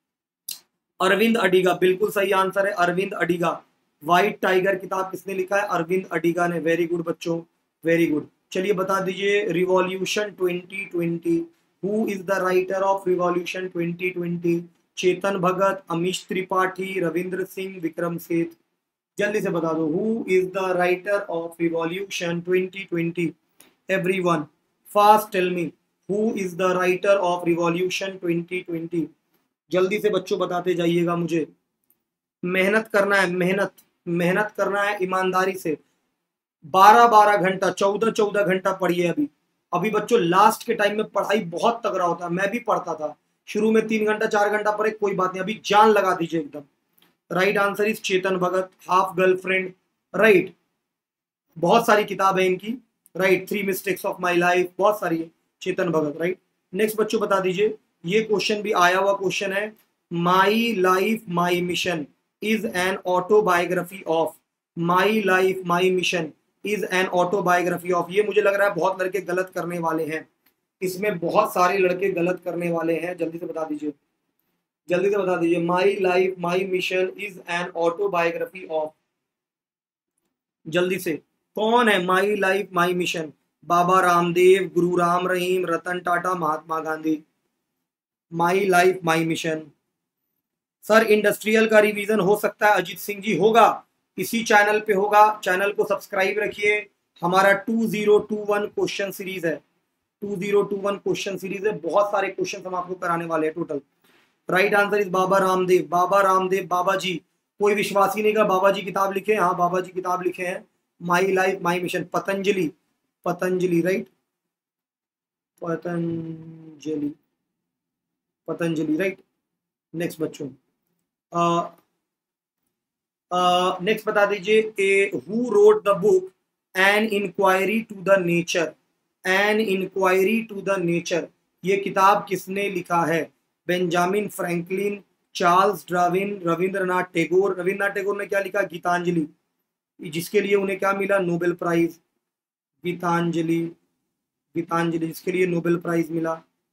अरविंद अडिगा, बिल्कुल सही आंसर है, अरविंद अडिगा। व्हाइट टाइगर किताब किसने लिखा है? अरविंद अडिगा ने, वेरी गुड बच्चों, वेरी गुड। चलिए बता दीजिए, revolution 2020, who is the writer of revolution 2020? Chetan Bhagat, Amish Tripathi, Ravinder Singh, Vikram Seth, जल्दी से बता दो, who is the writer of revolution 2020? Everyone fast tell me, who is the writer of revolution 2020? जल्दी से बच्चों बताते जाइएगा मुझे। मेहनत करना है, मेहनत, मेहनत करना है ईमानदारी से। 12-12 घंटा, 14-14 घंटा पढ़िए। अभी अभी बच्चों लास्ट के टाइम में पढ़ाई बहुत तगड़ा होता है, मैं भी पढ़ता था शुरू में, 3 घंटा 4 घंटा पढ़े, कोई बात नहीं, अभी जान लगा दीजिए एकदम। Right answer is Chetan Bhagat, half girlfriend, right. बहुत सारी किताब है इनकी, right, 3 mistakes of my life, बहुत सारी है, चेतन भगत, राइट। नेक्स्ट बच्चों बता दीजिए, ये क्वेश्चन भी आया हुआ क्वेश्चन है, my life my mission is an autobiography of, my life my mission is an autobiography of. ये मुझे लग रहा है बहुत लड़के गलत करने वाले हैं, इसमें बहुत सारे लड़के गलत करने वाले हैं, जल्दी से बता दीजिए, जल्दी से बता दीजिए। My life my mission is an autobiography of, जल्दी से, कौन है my life my mission? Baba Ramdev, Guru Ram Rahim, Ratan Tata, Mahatma Gandhi. My life my mission. Sir industrial का रिवीजन हो सकता है अजीत सिंह जी? होगा, इसी चैनल पे होगा, चैनल को सब्सक्राइब रखिए। हमारा 2021 क्वेश्चन सीरीज है, 2021 क्वेश्चन सीरीज है, बहुत सारे क्वेश्चन हम आपको कराने वाले हैं total. Right answer is Baba Ramdev, Baba Ramdev Baba ji कोई विश्वास ही नहीं का बाबा जी किताब लिखे, हाँ बाबा जी किताब लिखे हैं, my life my mission, Patanjali, Patanjali right, Patanjali, Patanjali right. Next बच्चों, नेक्स्ट बता दीजिए, a who wrote the book an inquiry to the nature, an inquiry to the nature, ये किताब किसने लिखा है? Benjamin Franklin, Charles Darwin, Rabindranath Tagore. Rabindranath Tagore ने क्या लिखा? गीतांजलि, जिसके लिए उन्हें क्या मिला? Nobel prize. गीतांजलि, गीतांजलि जिसके लिए नोबेल प्राइज मिला।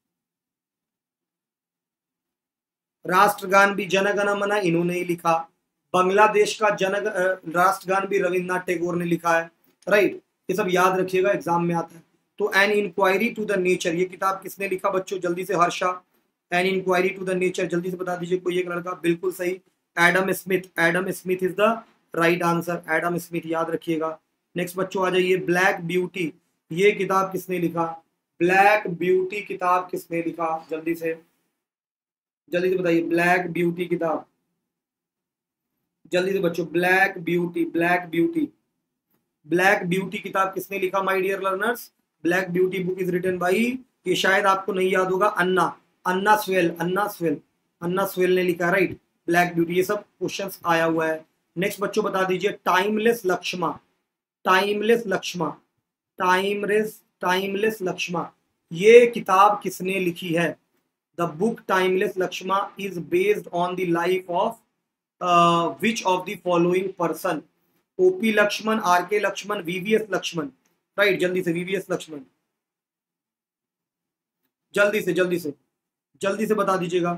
राष्ट्रगान भी जनगण मन इन्होंने ही लिखा। बांग्लादेश का राष्ट्रगान भी रविंद्रनाथ टैगोर ने लिखा है, राइट। ये सब याद रखिएगा, एग्जाम में आता है। तो an inquiry to the nature, ये किताब किसने लिखा बच्चों? जल्दी से Harsha, an inquiry to the nature, जल्दी से बता दीजिए कोई एक लड़का। बिल्कुल सही, Adam Smith, Adam Smith is the right answer, Adam Smith, याद रखिएगा। नेक्स्ट बच्चों आ जाइए, ब्लैक ब्यूटी, ये किताब किसने लिखा? ब्लैक ब्यूटी किताब किसने लिखा? जल्दी से बताइए, ब्लैक ब्यूटी किताब, जल्दी से बच्चों, black beauty, black beauty, black beauty किताब किसने लिखा my dear learners? Black beauty book is written by, ये शायद आपको नहीं याद होगा, Anna, Anna Sewell, Anna Sewell, Anna Sewell ने लिखा, राइट। ब्लैक ब्यूटी, ये सब क्वेश्चंस आया हुआ है। नेक्स्ट बच्चों बता दीजिए, timeless Laxman, timeless Laxman, timeless Laxman, ये किताब किसने लिखी है? The book timeless Laxman is based on the life of which of the following person? OP Laxman, R K Laxman, VVS Lakshman, right. जल्दी से वीवीएस लक्ष्मण, जल्दी से जल्दी से बता दीजिएगा।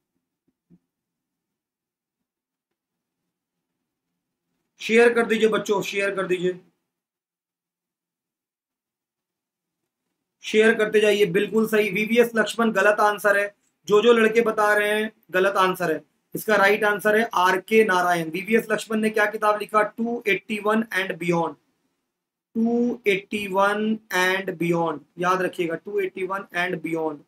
शेयर कर दीजिए बच्चों, शेयर कर दीजिए, शेयर करते जाइए। बिल्कुल सही, वीवीएस लक्ष्मण गलत आंसर है। जो लड़के बता रहे हैं गलत आंसर है, इसका राइट आंसर है are K Narayan. VVS Lakshman ने क्या किताब लिखा? 281 एंड बियॉन्ड, 281 एंड बियॉन्ड, याद रखिएगा, 281 एंड बियॉन्ड।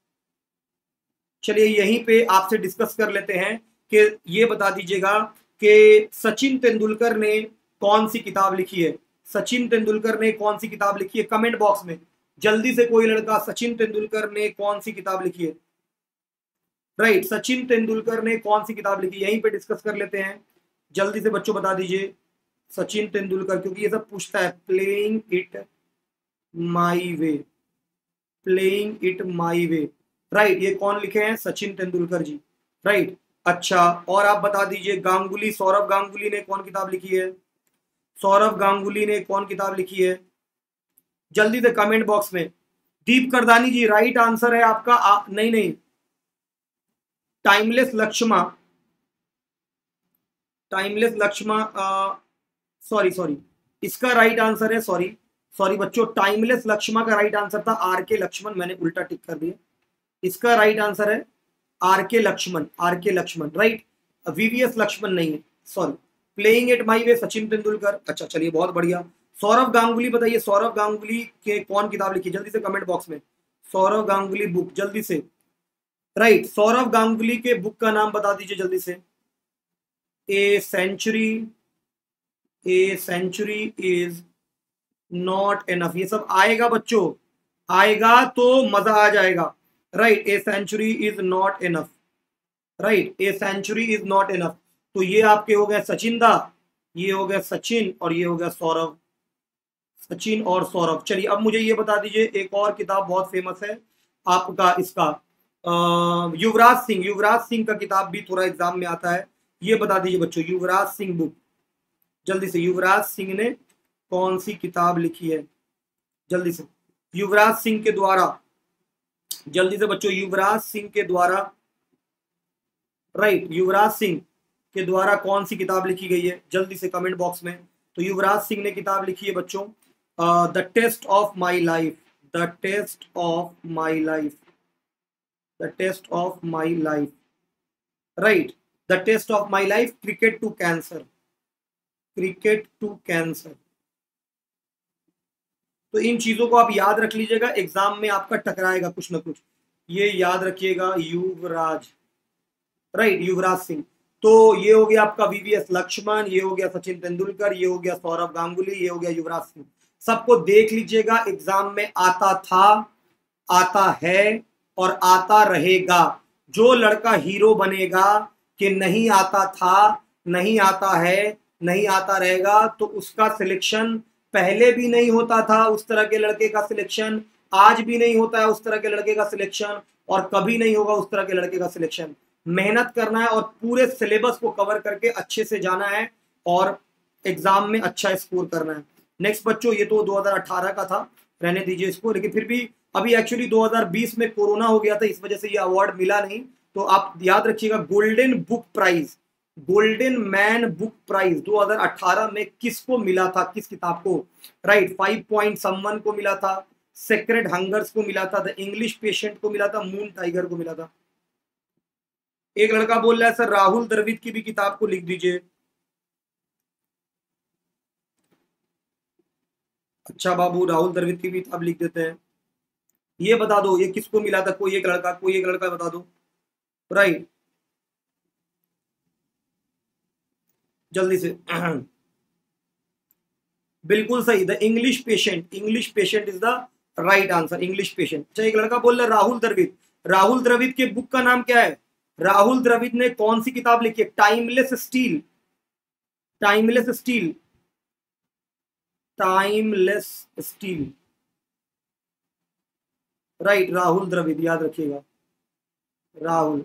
चलिए यहीं पे आपसे डिस्कस कर लेते हैं कि ये बता दीजिएगा कि सचिन तेंदुलकर ने कौन सी किताब लिखी है? सचिन तेंदुलकर ने कौन सी किताब लिखी है? कमेंट बॉक्स में जल्दी से कोई लड़का, सचिन तेंदुलकर ने कौन सी किताब लिखी है? राइट, सचिन तेंदुलकर ने कौन सी किताब लिखी? यहीं पे डिस्कस कर लेते हैं, जल्दी से बच्चों बता दीजिए। सचिन तेंदुलकर, क्योंकि ये सब पूछता है, playing it my way, playing it my way, right. ये कौन लिखे हैं? सचिन तेंदुलकर जी, राइट। अच्छा, और आप बता दीजिए, गांगुली, सौरव गांगुली ने कौन किताब लिखी है? सौरव गांगुली ने कौन किताब लिखी है? जल्दी से कमेंट बॉक्स में। दीप करदानी जी, राइट आंसर है आपका। नहीं, timeless Laxman, timeless Laxman, sorry, इसका राइट आंसर है, सॉरी बच्चों, टाइमलेस लक्ष्मा का राइट आंसर था आर के लक्ष्मण, मैंने उल्टा टिक कर दिया। इसका राइट आंसर है are K Lakshman, R K Lakshman, right. VVS Laxman नहीं है, sorry. Playing it my way, Sachin Tendulkar. अच्छा चलिए, बहुत बढ़िया। सौरव गांगुली बताइए, सौरव गांगुली के कौन किताब लिखी? जल्दी से कमेंट बॉक्स में, सौरव गांगुली बुक, जल्दी से, राइट। सौरव गांगुली के बुक का नाम बता दीजिए जल्दी से। A century is not enough, ये सब आएगा बच्चों, आएगा तो मजा आ जाएगा, right. A century is not enough, right, a century is not enough. तो ये आपके हो गए सचिन दा, ये हो गया सचिन, और ये हो गया सौरव, सचिन और सौरभ। चलिए अब मुझे ये बता दीजिए, एक और किताब बहुत फेमस है आपका, इसका युवराज सिंह का किताब भी थोड़ा एग्जाम में आता है, ये बता दीजिए बच्चों, युवराज सिंह बुक, जल्दी से। युवराज सिंह ने कौन सी किताब लिखी है? जल्दी से, युवराज सिंह के द्वारा, जल्दी से बच्चों, युवराज सिंह के द्वारा, राइट, युवराज सिंह के द्वारा कौन सी किताब लिखी गई है? जल्दी से कमेंट बॉक्स में। तो युवराज सिंह ने किताब लिखी है बच्चों, the test of my life, the test of my life, the test of my life, right, the test of my life, cricket to cancer, cricket to cancer. तो इन चीजों को आप याद रख लीजिएगा, एग्जाम में आपका टकराएगा कुछ ना कुछ, ये याद रखिएगा। युवराज, राइट, युवराज सिंह। तो ये हो गया आपका वीवीएस लक्ष्मण, ये हो गया सचिन तेंदुलकर, ये हो गया सौरव गांगुली, ये हो गया युवराज सिंह। सबको देख लीजिएगा, एग्जाम में आता था, आता है और आता रहेगा। जो लड़का हीरो बनेगा कि नहीं आता था, नहीं आता है, नहीं आता रहेगा, तो उसका सिलेक्शन पहले भी नहीं होता था, उस तरह के लड़के का सिलेक्शन आज भी नहीं होता है, उस तरह के लड़के का सिलेक्शन, और कभी नहीं होगा उस तरह के लड़के का सिलेक्शन। मेहनत करना है और पूरे सिलेबस को कवर करके अच्छे से जाना है और एग्जाम में अच्छा स्कोर करना है। नेक्स्ट बच्चों, ये तो 2018 का था, रहने दीजिए इसको, लेकिन फिर भी अभी एक्चुअली 2020 में कोरोना हो गया था, इस वजह से ये अवार्ड मिला नहीं। तो आप याद रखिएगा, golden book prize, golden man book prize 2018 में किसको मिला था, किस किताब को? राइट, 5 पॉइंट समवन को मिला था, सेक्रेड हंगर्स को मिला था, द इंग्लिश पेशेंट को मिला था, मून टाइगर को मिला था। एक लड़का बोल रहा है सर राहुल द्रविड़ की भी किताब को लिख दीजिए। अच्छा बाबू, राहुल द्रविड़ की भी किताब लिख देते हैं। ये बता दो ये किसको मिला था, कोई एक लड़का, कोई एक लड़का बता दो। राइट, जल्दी से। बिल्कुल सही, the English patient, English patient is the right answer, English patient. अच्छा, एक लड़का बोल रहा है राहुल द्रविड़, राहुल द्रविड़ के बुक का नाम क्या है? राहुल द्रविड़ ने कौन सी किताब लिखी है? Timeless steel, timeless steel, timeless steel. Right, Rahul Dravid, याद रखिएगा, राहुल।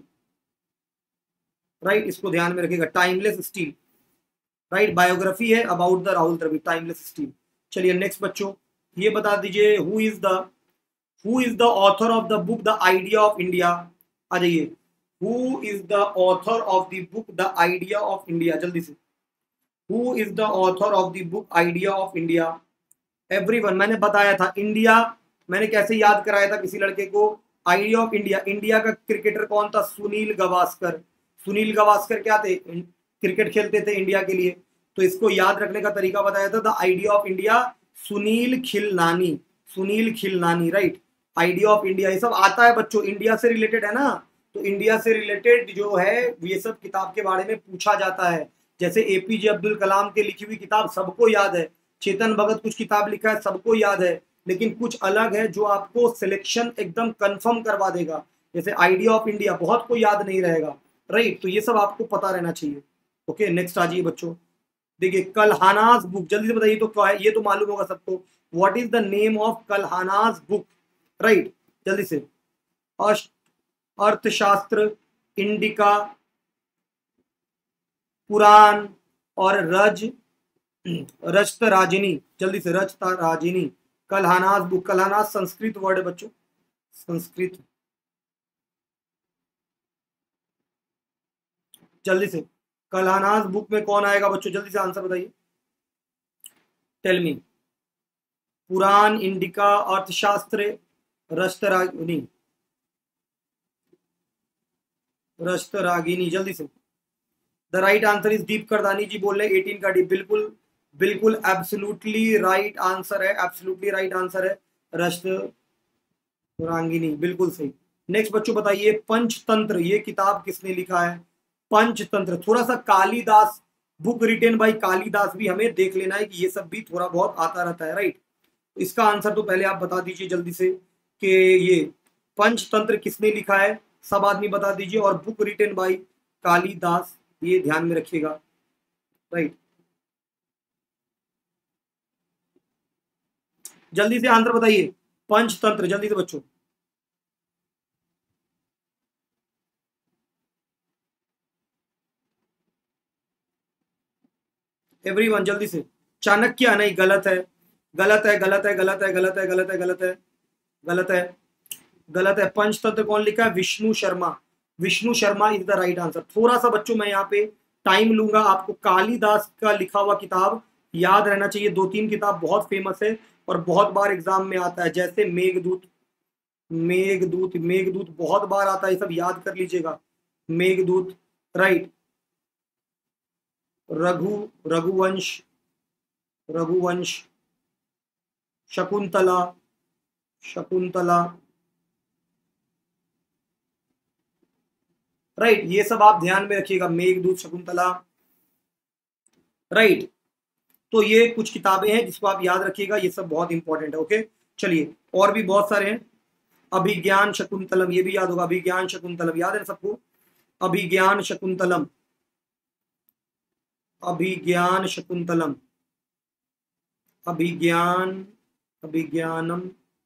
राइट, इसको ध्यान में रखिएगा, टाइमलेस स्टील। राइट, बायोग्राफी है about the Rahul Dravid, timeless steel. चलिए नेक्स्ट बच्चों, ये बता दीजिए, who is the author of the book the idea of India? आ जाइए, who is the author of the book the idea of India, जल्दी से। Who is the author of the book idea of India? Everyone, मैंने बताया था India, मैंने कैसे याद कराया था किसी लड़के को, आइडिया ऑफ इंडिया। इंडिया का क्रिकेटर कौन था? सुनील गावस्कर। सुनील गावस्कर क्या थे? क्रिकेट खेलते थे इंडिया के लिए। तो इसको याद रखने का तरीका बताया था, the idea of India, Sunil Khilnani, Sunil Khilnani. Right, idea of India, ये सब आता है बच्चों, इंडिया से रिलेटेड है ना, तो इंडिया से रिलेटेड जो है ये सब किताब के बारे में पूछा जाता है। जैसे एपीजे अब्दुल कलाम के लिखी हुई किताब सबको याद है, चेतन भगत कुछ किताब लिखा है सबको याद है, लेकिन कुछ अलग है जो आपको सिलेक्शन एकदम कंफर्म करवा देगा। जैसे आइडिया ऑफ इंडिया बहुत को याद नहीं रहेगा। राइट, तो ये सब आपको पता रहना चाहिए। ओके, नेक्स्ट आ जाइए बच्चों, देखिए कलहानाज बुक, जल्दी से बताइए तो क्या है, ये तो मालूम होगा सबको। What is the name of Kalhana's book? Right, जल्दी से। अर्थशास्त्र, इंडिका, पुराण और रजतराजिनी, जल्दी से, रजतराजिनी। कलहानाज बुक, कलहानाज संस्कृत वर्ड है बच्चों, संस्कृत। जल्दी से, कलहानाज बुक में कौन आएगा बच्चों, जल्दी से आंसर बताइए, टेल मी। पुराण, इंडिका, अर्थशास्त्र, रजतरागिनी, रजतरागिनी, जल्दी से। The right answer is Deep Kardani ji बोल रहे हैं 18 का डी, बिल्कुल बिल्कुल एब्सोल्युटली राइट आंसर है, एब्सोल्युटली राइट आंसर है, रजतरागिनी, बिल्कुल सही। नेक्स्ट बच्चों बताइए, पंचतंत्र ये किताब किसने लिखा है? पंचतंत्र, थोड़ा सा Kalidas, book written by Kalidas भी हमें देख लेना है कि ये सब भी थोड़ा बहुत आता रहता है। राइट, इसका आंसर तो पहले आप बता दीजिए जल्दी से कि ये पंचतंत्र किसने लिखा है, सब आदमी बता दीजिए, और बुक रिटेन बाय कालिदास, ये ध्यान में रखिएगा। राइट, जल्दी से आंसर बताइए, पंचतंत्र, जल्दी से बच्चों। एवरीवन जल्दी से। चाणक्य नहीं, गलत है, गलत है, गलत है, गलत है, गलत है, गलत है, गलत है, गलत है, गलत है। पंचतंत्र कौन लिखा है? Vishnu Sharma, Vishnu Sharma is the right answer. थोड़ा सा बच्चों मैं यहाँ पे टाइम लूंगा, आपको कालिदास का लिखा हुआ किताब याद रहना चाहिए, 2-3 किताब बहुत फेमस है और बहुत बार एग्जाम में आता है, जैसे मेघदूत, मेघदूत, मेघदूत बहुत बार आता है, ये सब याद कर लीजिएगा, मेघदूत। राइट, रघु, रघुवंश, रघुवंश, शकुंतला, शकुंतला, राइट, ये सब आप ध्यान में रखिएगा, मेघदूत, शकुंतला। राइट, तो ये कुछ किताबें हैं जिसको आप याद रखिएगा, ये सब बहुत इंपॉर्टेंट है। ओके, चलिए, और भी बहुत सारे हैं। अभिज्ञान शकुंतलम, ये भी याद होगा, अभिज्ञान शकुंतलम याद है सबको, अभिज्ञान शकुंतलम, अभिज्ञान शकुंतलम, अभिज्ञान, अभिज्ञानम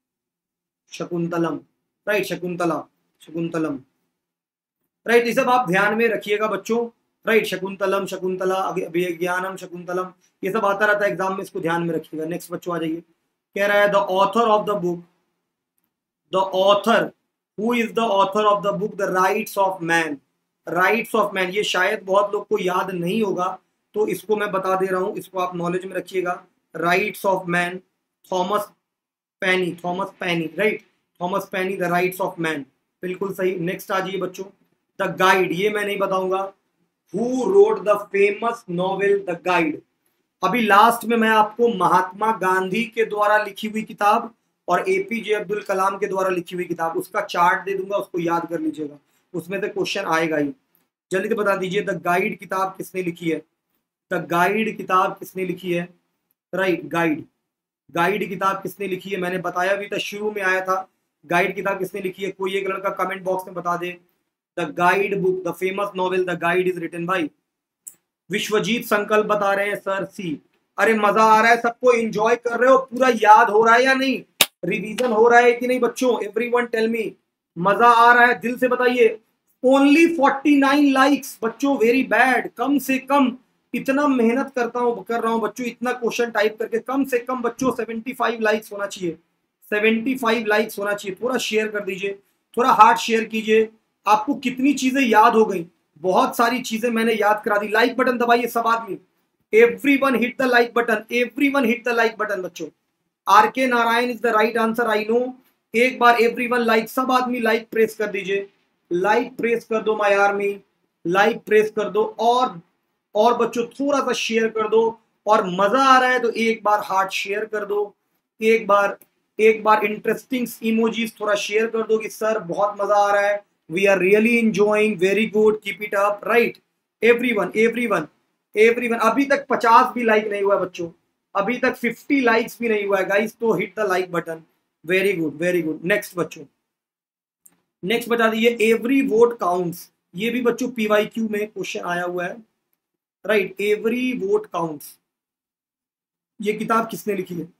शकुंतलम। राइट, शकुंतला, शकुंतलम। राइट, ये सब आप ध्यान में रखिएगा बच्चों। राइट, शकुंतलम, शकुंतला, अभिज्ञानम शकुंतलम, ये सब आता रहता है एग्जाम में, इसको ध्यान में रखिएगा। नेक्स्ट बच्चों आ जाइए, कह रहा है the author of the book, the author, who is the author of the book the rights of man. Rights of man, ये शायद बहुत लोग को याद नहीं होगा, तो इसको मैं बता दे रहा हूं, इसको आप नॉलेज में रखिएगा। Rights of man, Thomas Paine, Thomas Paine. Right, Thomas Paine, the rights of man, बिल्कुल सही। नेक्स्ट आ जाइए बच्चों, द गाइड, ये मैं नहीं बताऊंगा। Who wrote the famous novel the guide. अभी लास्ट में मैं आपको महात्मा गांधी के द्वारा लिखी हुई किताब और एपीजे अब्दुल कलाम के द्वारा लिखी हुई किताब, उसका चार्ट दे दूंगा, उसको याद कर लीजिएगा, उसमें से क्वेश्चन आएगा ही। जल्दी से बता दीजिए, द गाइड किताब किसने लिखी है, द गाइड किताब किसने लिखी है। राइट, गाइड, गाइड किताब किसने लिखी है, मैंने बताया भी था, शुरू में आया था। गाइड किताब किसने लिखी है, कोई एक लड़का कमेंट बॉक्स में बता दे। The guide book, the famous novel the guide is written by Vishwajeet Sankalp बता रहे हैं सर सी। अरे मजा आ रहा है सबको, एंजॉय कर रहे हो, पूरा याद हो रहा है या नहीं, रिवीजन हो रहा है कि नहीं बच्चों, एवरीवन टेल मी, मजा आ रहा है, दिल से बताइए। ओनली 49 लाइक्स बच्चों, वेरी बैड, कम से कम, इतना मेहनत कर रहा हूं बच्चों, इतना क्वेश्चन टाइप करके, कम से कम बच्चों 75 लाइक्स होना चाहिए, 75 लाइक्स होना चाहिए। थोड़ा शेयर कर दीजिए, थोड़ा हार्ट शेयर कीजिए। आपको कितनी चीजें याद हो गई, बहुत सारी चीजें मैंने याद करा दी। लाइक बटन दबाइए सब आदमी, everyone hit the like button, everyone hit the like button बच्चों। R K Narayan is the right answer, I know. एक बार एवरीवन लाइक, सब आदमी लाइक प्रेस कर दीजिए, लाइक प्रेस कर दो माय आर्मी, लाइक प्रेस कर दो, और बच्चों थोड़ा सा शेयर कर दो, और मजा आ रहा है तो एक बार हार्ट शेयर कर दो, एक बार इंटरेस्टिंग इमोजीज थोड़ा शेयर कर दो कि सर बहुत मजा आ रहा है, we are really enjoying, very good, keep it up. Right, everyone, everyone, everyone. अभी तक 50 भी लाइक नहीं हुआ है बच्चों, अभी तक 50 लाइक्स भी नहीं हुआ है गाइस, तो hit the like button, very good, very good. Next बच्चों, नेक्स्ट बता दीजिए, एवरी वोट काउंट्स, ये भी बच्चों पीवाईक्यू में क्वेश्चन आया हुआ है। राइट, एवरी वोट काउंट्स, ये किताब किसने लिखी है,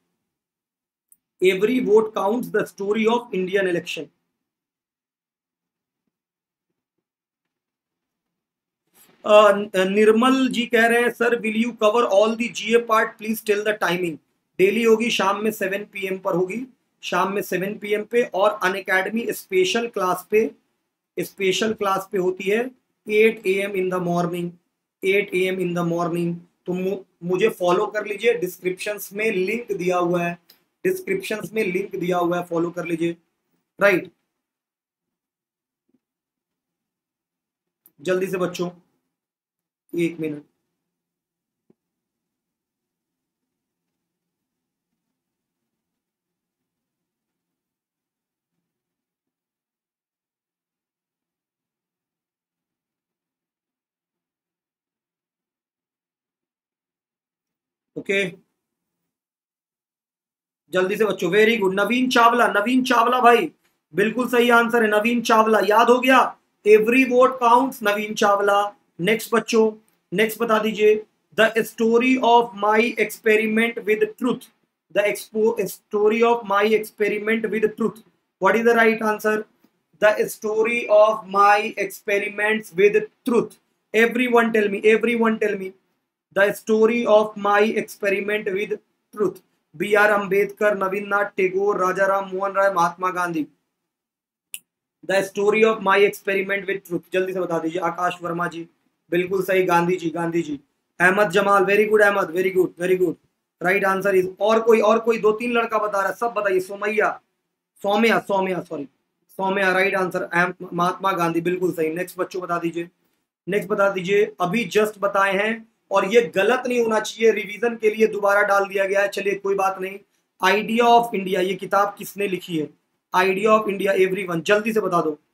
every vote counts the story of Indian election. Nirmal ji कह रहे हैं sir will you cover all the GA part, please tell the timing. Daily होगी, शाम में 7 PM पर होगी, शाम में 7 PM पे, और अन अकेडमी स्पेशल क्लास पे, स्पेशल क्लास पे होती है 8 AM in the morning, 8 AM in the morning. तो मुझे फॉलो कर लीजिए, डिस्क्रिप्शंस में लिंक दिया हुआ है, डिस्क्रिप्शंस में लिंक दिया हुआ है, फॉलो कर लीजिए। राइट, जल्दी से बच्चों, 1 मिनट। ओके, जल्दी से बच्चों, वेरी गुड। नवीन चावला, नवीन चावला भाई, बिल्कुल सही आंसर है, नवीन चावला, याद हो गया, every vote counts, Naveen Chawla. Next बच्चों, नेक्स्ट बता दीजिए, the story of my experiment with truth, the story of my experiment with truth, what is the right answer, the story of my experiments with truth. Everyone tell me, everyone tell me, the story of my experiment with truth. B R Ambedkar, Navinnath Tagore, Raja Ram Mohan Roy, Mahatma Gandhi. The story of my experiment with truth, जल्दी से बता दीजिए। आकाश वर्मा जी, बिल्कुल सही, Gandhi ji, Gandhi ji. Ahmad Jamal, very good Ahmad, very good, very good. Right answer is, और कोई 2-3 लड़का बता रहा है, सब बताइए। Somaiya, Saumya, Saumya, sorry, Saumya, right answer, Mahatma Gandhi, बिल्कुल सही। नेक्स्ट बच्चों बता दीजिए, नेक्स्ट बता दीजिए, अभी जस्ट बताए हैं, और ये गलत नहीं होना चाहिए, रिवीजन के लिए दोबारा डाल दिया गया है, चलिए कोई बात नहीं। आइडिया ऑफ इंडिया, ये किताब किसने लिखी है, आइडिया ऑफ इंडिया, एवरीवन जल्दी से बता दो।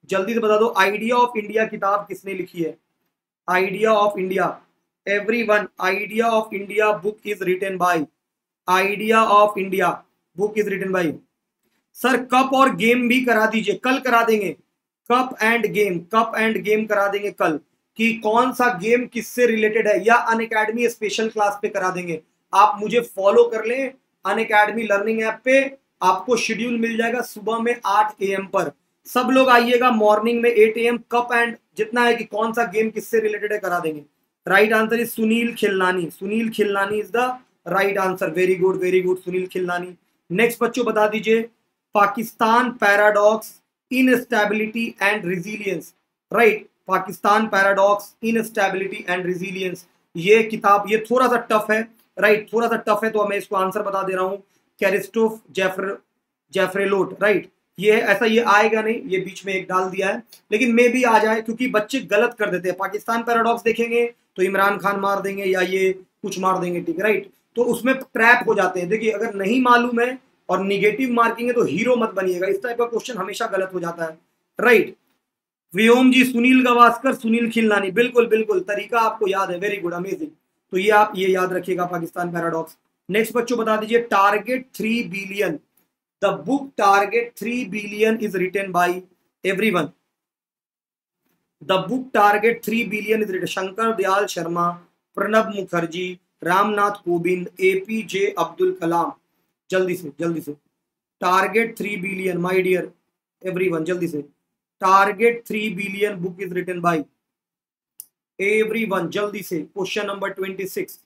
जल्दी से बता दो, आइडिया ऑफ इंडिया किताब किसने लिखी है? Idea of India, everyone, idea of India book is written by, idea of India book is written by. Sir cup और गेम भी करा दीजिए, कल करा देंगे, cup and game, cup and game करा देंगे कल, कि कौन सा गेम किससे रिलेटेड है, या अनअकैडमी स्पेशल क्लास पे करा देंगे। आप मुझे फॉलो कर लें अनअकैडमी लर्निंग ऐप पे, आपको शेड्यूल मिल जाएगा सुबह में 8 AM पर। सब लोग आइएगा मॉर्निंग में 8 AM, कप एंड जितना है कि कौन सा गेम किससे रिलेटेड है करा देंगे। Right answer is Sunil Khilnani, Sunil Khilnani is the right answer. Very good very good Sunil Khilnani. Next बच्चों बता दीजिए, Pakistan paradox in stability and resilience, right, Pakistan paradox in stability and resilience, ये किताब, ये थोड़ा सा टफ है, राइट, थोड़ा सा टफ है, तो मैं इसको आंसर बता दे रहा हूं, कैरिस्टोफ जेफ्रेलोट, राइट, ये ऐसा ये आएगा नहीं, ये बीच में एक डाल दिया है, लेकिन मे भी आ जाए, क्योंकि बच्चे गलत कर देते हैं। पाकिस्तान पैराडॉक्स देखेंगे तो इमरान खान मार देंगे या ये कुछ मार देंगे, ठीक है, राइट, तो उसमें ट्रैप हो जाते हैं। देखिए अगर नहीं मालूम है और निगेटिव मार्किंग है तो हीरो मत बनिएगा, इस टाइप का क्वेश्चन हमेशा गलत हो जाता है, राइट। व्योम जी, सुनील गावस्कर, सुनील खिलनानी, बिल्कुल बिल्कुल, तरीका आपको याद है, वेरी गुड, अमेजिंग। तो ये आप ये याद रखिएगा, पाकिस्तान पैराडॉक्स। नेक्स्ट बच्चों बता दीजिए, target 3 billion, the book target 3 billion is written by everyone, the book target 3 billion is written, Shankar Dayal Sharma, Pranab Mukherjee, Ramnath Kovind, APJ Abdul Kalam. जल्दी से, target 3 billion my dear everyone, जल्दी से, target 3 billion book is written by everyone, जल्दी से। Question number 26,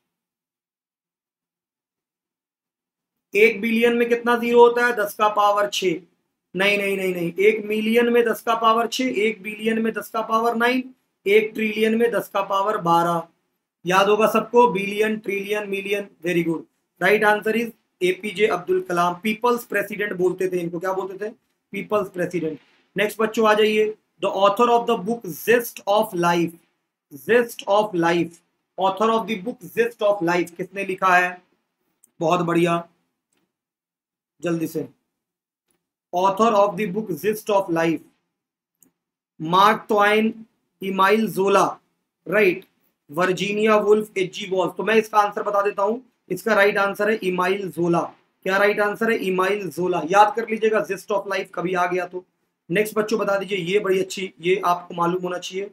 1 billion में कितना zero होता है? 10 का पावर 6, नहीं नहीं नहीं नहीं, 1 मिलियन में 10 का पावर 6, 1 बिलियन में 10 का पावर 9, 1 ट्रिलियन में 10 का पावर 12, याद होगा सबको, billion trillion million, very good. Right answer is APJ Abdul Kalam, people's president बोलते थे इनको, क्या बोलते थे? People's president. नेक्स्ट बच्चों आ जाइए, the author of the book jest of life, jest of life, author of the book jest of life किसने लिखा है? बहुत बढ़िया, जल्दी से, author of the book jest of life, Mark Twain, Emile Zola, right, Virginia Woolf, H.G. Wells. तो मैं इसका आंसर बता देता हूं, इसका राइट आंसर है इमाइल जोला। क्या राइट आंसर है? इमाइल जोला, याद कर लीजिएगा, जेस्ट ऑफ लाइफ कभी आ गया तो। नेक्स्ट बच्चों बता दीजिए, ये बड़ी अच्छी, ये आपको मालूम होना चाहिए,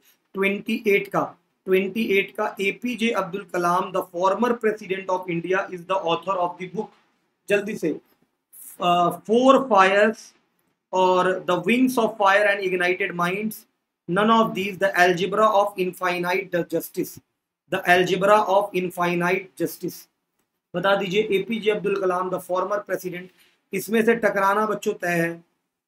28 का APJ Abdul Kalam the former president of India is the author of the book, जल्दी से, 4 फायर्स और the wings of fire and ignited minds, none of these, the algebra of infinite justice, the algebra of infinite justice। बता दीजिए, APJ Abdul Kalam the former president, इसमें से टकराना बच्चों तय है।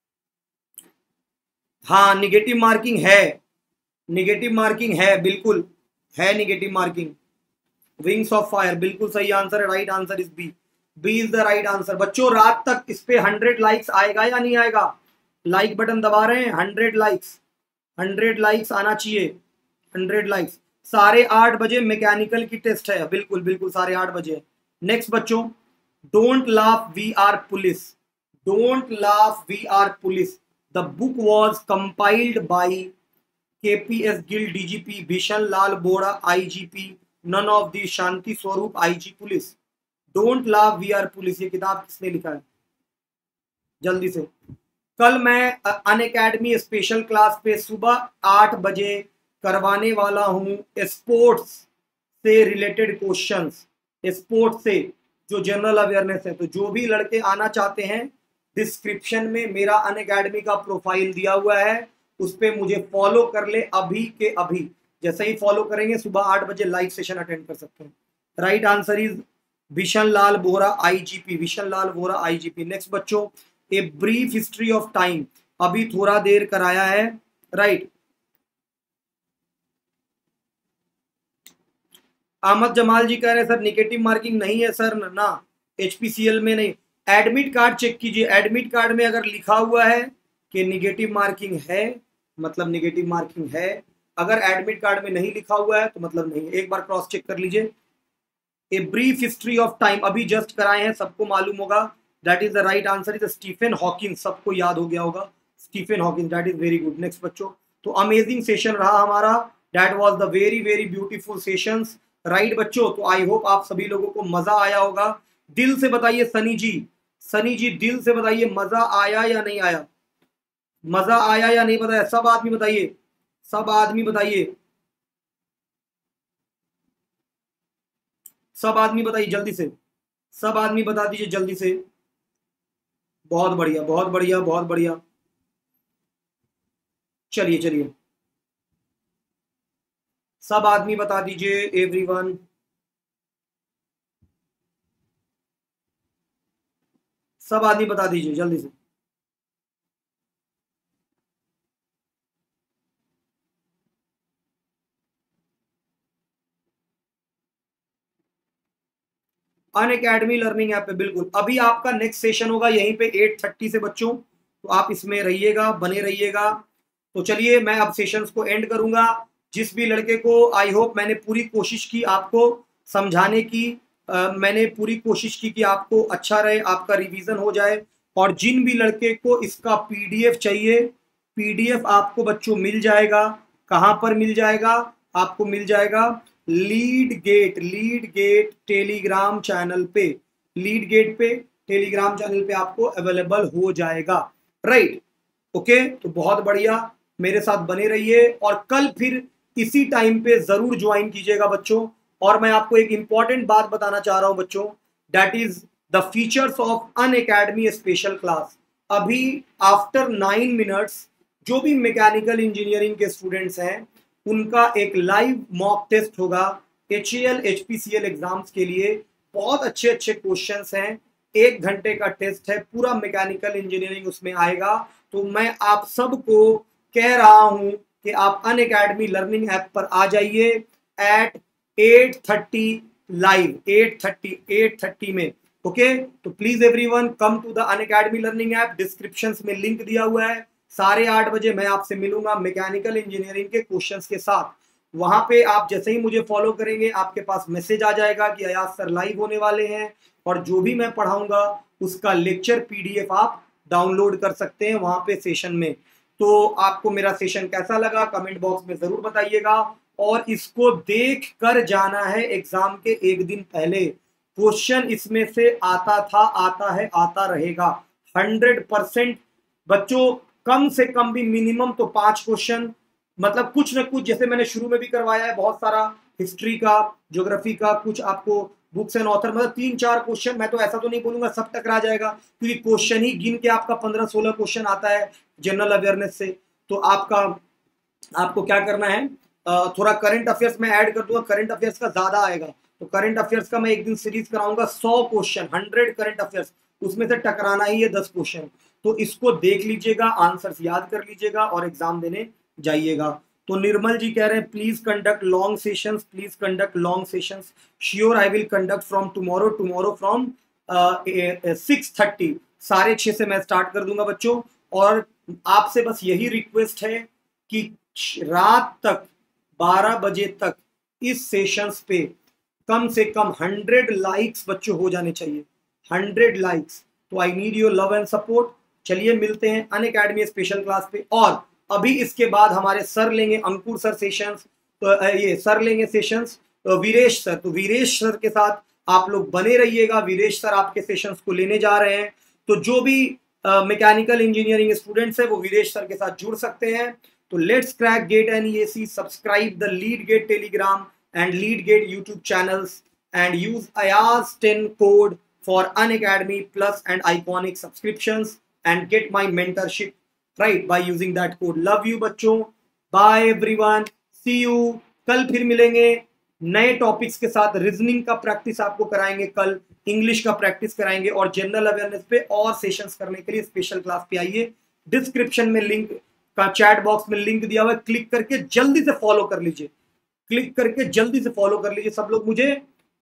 हाँ निगेटिव मार्किंग है, निगेटिव मार्किंग है, बिल्कुल है negative marking. Wings of fire बिल्कुल सही आंसर है, right answer is B is the right answer. बच्चों रात तक इस पे 100 लाइक्स आएगा या नहीं आएगा? लाइक बटन दबा रहे हैं, 100 लाइक्स, 100 लाइक्स आना चाहिए, 100 लाइक्स। 8:30 बजे मैकेनिकल की टेस्ट है, बिल्कुल बिल्कुल 8:30 बजे। नेक्स्ट बच्चों, don't laugh we are police, don't laugh we are police, the book was compiled by KPS Gill DGP, Bhishan Lal Bora IGP, none of the Shanti Swarup IG police. Don't laugh we are police, ये किताब किसने लिखा है? जल्दी से। कल मैं अनअकैडमी स्पेशल क्लास पे सुबह 8 बजे करवाने वाला हूं स्पोर्ट्स से रिलेटेड क्वेश्चंस, स्पोर्ट्स से जो जनरल अवेयरनेस है। तो जो भी लड़के आना चाहते हैं, डिस्क्रिप्शन में मेरा अनअकैडमी का प्रोफाइल दिया हुआ है, उस पर मुझे फॉलो कर ले अभी के अभी। जैसे ही फॉलो करेंगे सुबह 8 बजे लाइव सेशन अटेंड कर सकते हैं। राइट आंसर इज भीषण लाल बोरा IGP, भीषण लाल बोरा IGP। नेक्स्ट बच्चों, a brief history of time, अभी थोड़ा देर कराया है, राइट। अहमद जमाल जी कह रहे हैं सर निगेटिव मार्किंग नहीं है सर ना, HPCL में नहीं। एडमिट कार्ड चेक कीजिए, एडमिट कार्ड में अगर लिखा हुआ है कि निगेटिव मार्किंग है, मतलब निगेटिव मार्किंग है। अगर एडमिट कार्ड में नहीं लिखा हुआ है तो मतलब नहीं है, एक बार क्रॉस चेक कर लीजिए। A brief history of time अभी जस्ट कराए हैं, सबको मालूम होगा, that is the right answer is Stephen Hawking, सबको याद हो गया होगा। Stephen Hawkins, that is very good. Next बच्चों, तो अमेजिंग सेशन रहा हमारा, that was the very very beautiful sessions, right बच्चों। तो आई होप आप सभी लोगों को मजा आया होगा। दिल से बताइए सनी जी, सनी जी दिल से बताइए मजा आया या नहीं आया, मजा आया या नहीं बताया, सब आदमी बताइए, सब आदमी बताइए, सब आदमी बताइए जल्दी से, सब आदमी बता दीजिए जल्दी से। बहुत बढ़िया बहुत बढ़िया बहुत बढ़िया। चलिए चलिए, सब आदमी बता दीजिए, एवरीवन, सब आदमी बता दीजिए जल्दी से। अन अकेडमी लर्निंग ऐप पे बिल्कुल, अभी आपका नेक्स्ट सेशन होगा यहीं पे 8:30 से बच्चों, तो आप इसमें रहिएगा, बने रहिएगा। तो चलिए मैं अब सेशंस को एंड करूंगा। जिस भी लड़के को, आई होप मैंने पूरी कोशिश की आपको समझाने की, मैंने पूरी कोशिश की कि आपको अच्छा रहे, आपका रिवीजन हो जाए। और जिन भी लड़के को इसका पीडीएफ चाहिए, पीडीएफ आपको बच्चों मिल जाएगा। कहां पर मिल जाएगा, आपको मिल जाएगा लीड गेट टेलीग्राम चैनल पे, लीड गेट पे टेलीग्राम चैनल पे आपको अवेलेबल हो जाएगा, राइट। ओके, तो बहुत बढ़िया, मेरे साथ बने रहिए और कल फिर इसी टाइम पे जरूर ज्वाइन कीजिएगा बच्चों। और मैं आपको एक इंपॉर्टेंट बात बताना चाह रहा हूं बच्चों, that is the features of Unacademy special class. अभी आफ्टर 9 मिनट्स जो भी मैकेनिकल इंजीनियरिंग के स्टूडेंट्स हैं उनका एक लाइव मॉक टेस्ट होगा HAL HPCL एग्जाम्स के लिए। बहुत अच्छे अच्छे क्वेश्चंस हैं, 1 घंटे का टेस्ट है, पूरा मैकेनिकल इंजीनियरिंग उसमें आएगा। तो मैं आप सबको कह रहा हूं कि आप अन अकेडमी लर्निंग ऐप पर आ जाइए एट 8:30 लाइव, 8:30 में। ओके, तो please everyone come to the Unacademy learning app, description में लिंक दिया हुआ है। 8:30 मैं आपसे मिलूंगा मैकेनिकल इंजीनियरिंग के क्वेश्चंस के साथ। वहां पे आप जैसे ही मुझे फॉलो करेंगे आपके पास मैसेज आ जाएगा कि अयाज सर लाइव होने वाले हैं, और जो भी मैं पढ़ाऊंगा उसका लेक्चर पीडीएफ आप डाउनलोड कर सकते हैं वहां पे सेशन में। तो आपको मेरा सेशन कैसा लगा कमेंट बॉक्स में जरूर बताइएगा, और इसको देख कर जाना है एग्जाम के एक दिन पहले। क्वेश्चन इसमें से आता था, आता है, आता रहेगा 100% बच्चों। कम से कम भी मिनिमम तो 5 क्वेश्चन, मतलब कुछ ना कुछ, जैसे मैंने शुरू में भी करवाया है बहुत सारा हिस्ट्री का, ज्योग्राफी का, कुछ आपको बुक्स एंड ऑथर, मतलब 3-4 क्वेश्चन। मैं तो ऐसा तो नहीं बोलूंगा सब टकरा जाएगा, क्योंकि क्वेश्चन ही गिन के आपका 15-16 क्वेश्चन आता है जनरल अवेयरनेस से। तो आपको क्या करना है, थोड़ा करंट अफेयर्स में ऐड कर दूंगा, करंट अफेयर्स का ज्यादा आएगा। तो करंट अफेयर्स का मैं एक दिन सीरीज कराऊंगा 100 क्वेश्चन, 100 करंट अफेयर्स, उसमें से टकराना ही है 10 क्वेश्चन। तो इसको देख लीजिएगा, आंसर्स याद कर लीजिएगा और एग्जाम देने जाइएगा। तो निर्मल जी कह रहे हैं please conduct long sessions, please conduct long sessions, sure I will conduct from tomorrow from 6:30, 6:30 से मैं स्टार्ट कर दूंगा बच्चों। और आपसे बस यही रिक्वेस्ट है कि रात तक 12 बजे तक इस सेशंस पे कम से कम 100 लाइक्स बच्चों हो जाने चाहिए, 100 लाइक्स। तो I need your love and support. चलिए मिलते हैं अन अकेडमी स्पेशल क्लास पे। और अभी इसके बाद हमारे सर लेंगे, अंकुर सर सेशंस, तो ये सर लेंगे सेशंस, तो वीरेश सर, तो वीरेश सर के साथ आप लोग बने रहिएगा। वीरेश सर आपके सेशंस को लेने जा रहे हैं, तो जो भी मैकेनिकल इंजीनियरिंग स्टूडेंट्स है वो वीरेश सर के साथ जुड़ सकते हैं। तो let's crack GATE NEAC, subscribe the Lead gate Telegram and LeadGate YouTube channels and use Ayaz 10 code for Unacademy Plus and Iconic subscriptions and get my mentorship right by using that code. Love you बच्चों, bye everyone, see you। कल फिर मिलेंगे नए topics के साथ। Reasoning का practice आपको कराएंगे कल, इंग्लिश का प्रैक्टिस कराएंगे, और जनरल अवेयरनेस पे और सेशंस करने के लिए स्पेशल क्लास पे आइए। डिस्क्रिप्शन में लिंक का, चैट बॉक्स में लिंक दिया हुआ है, क्लिक करके जल्दी से फॉलो कर लीजिए, क्लिक करके जल्दी से फॉलो कर लीजिए। सब लोग मुझे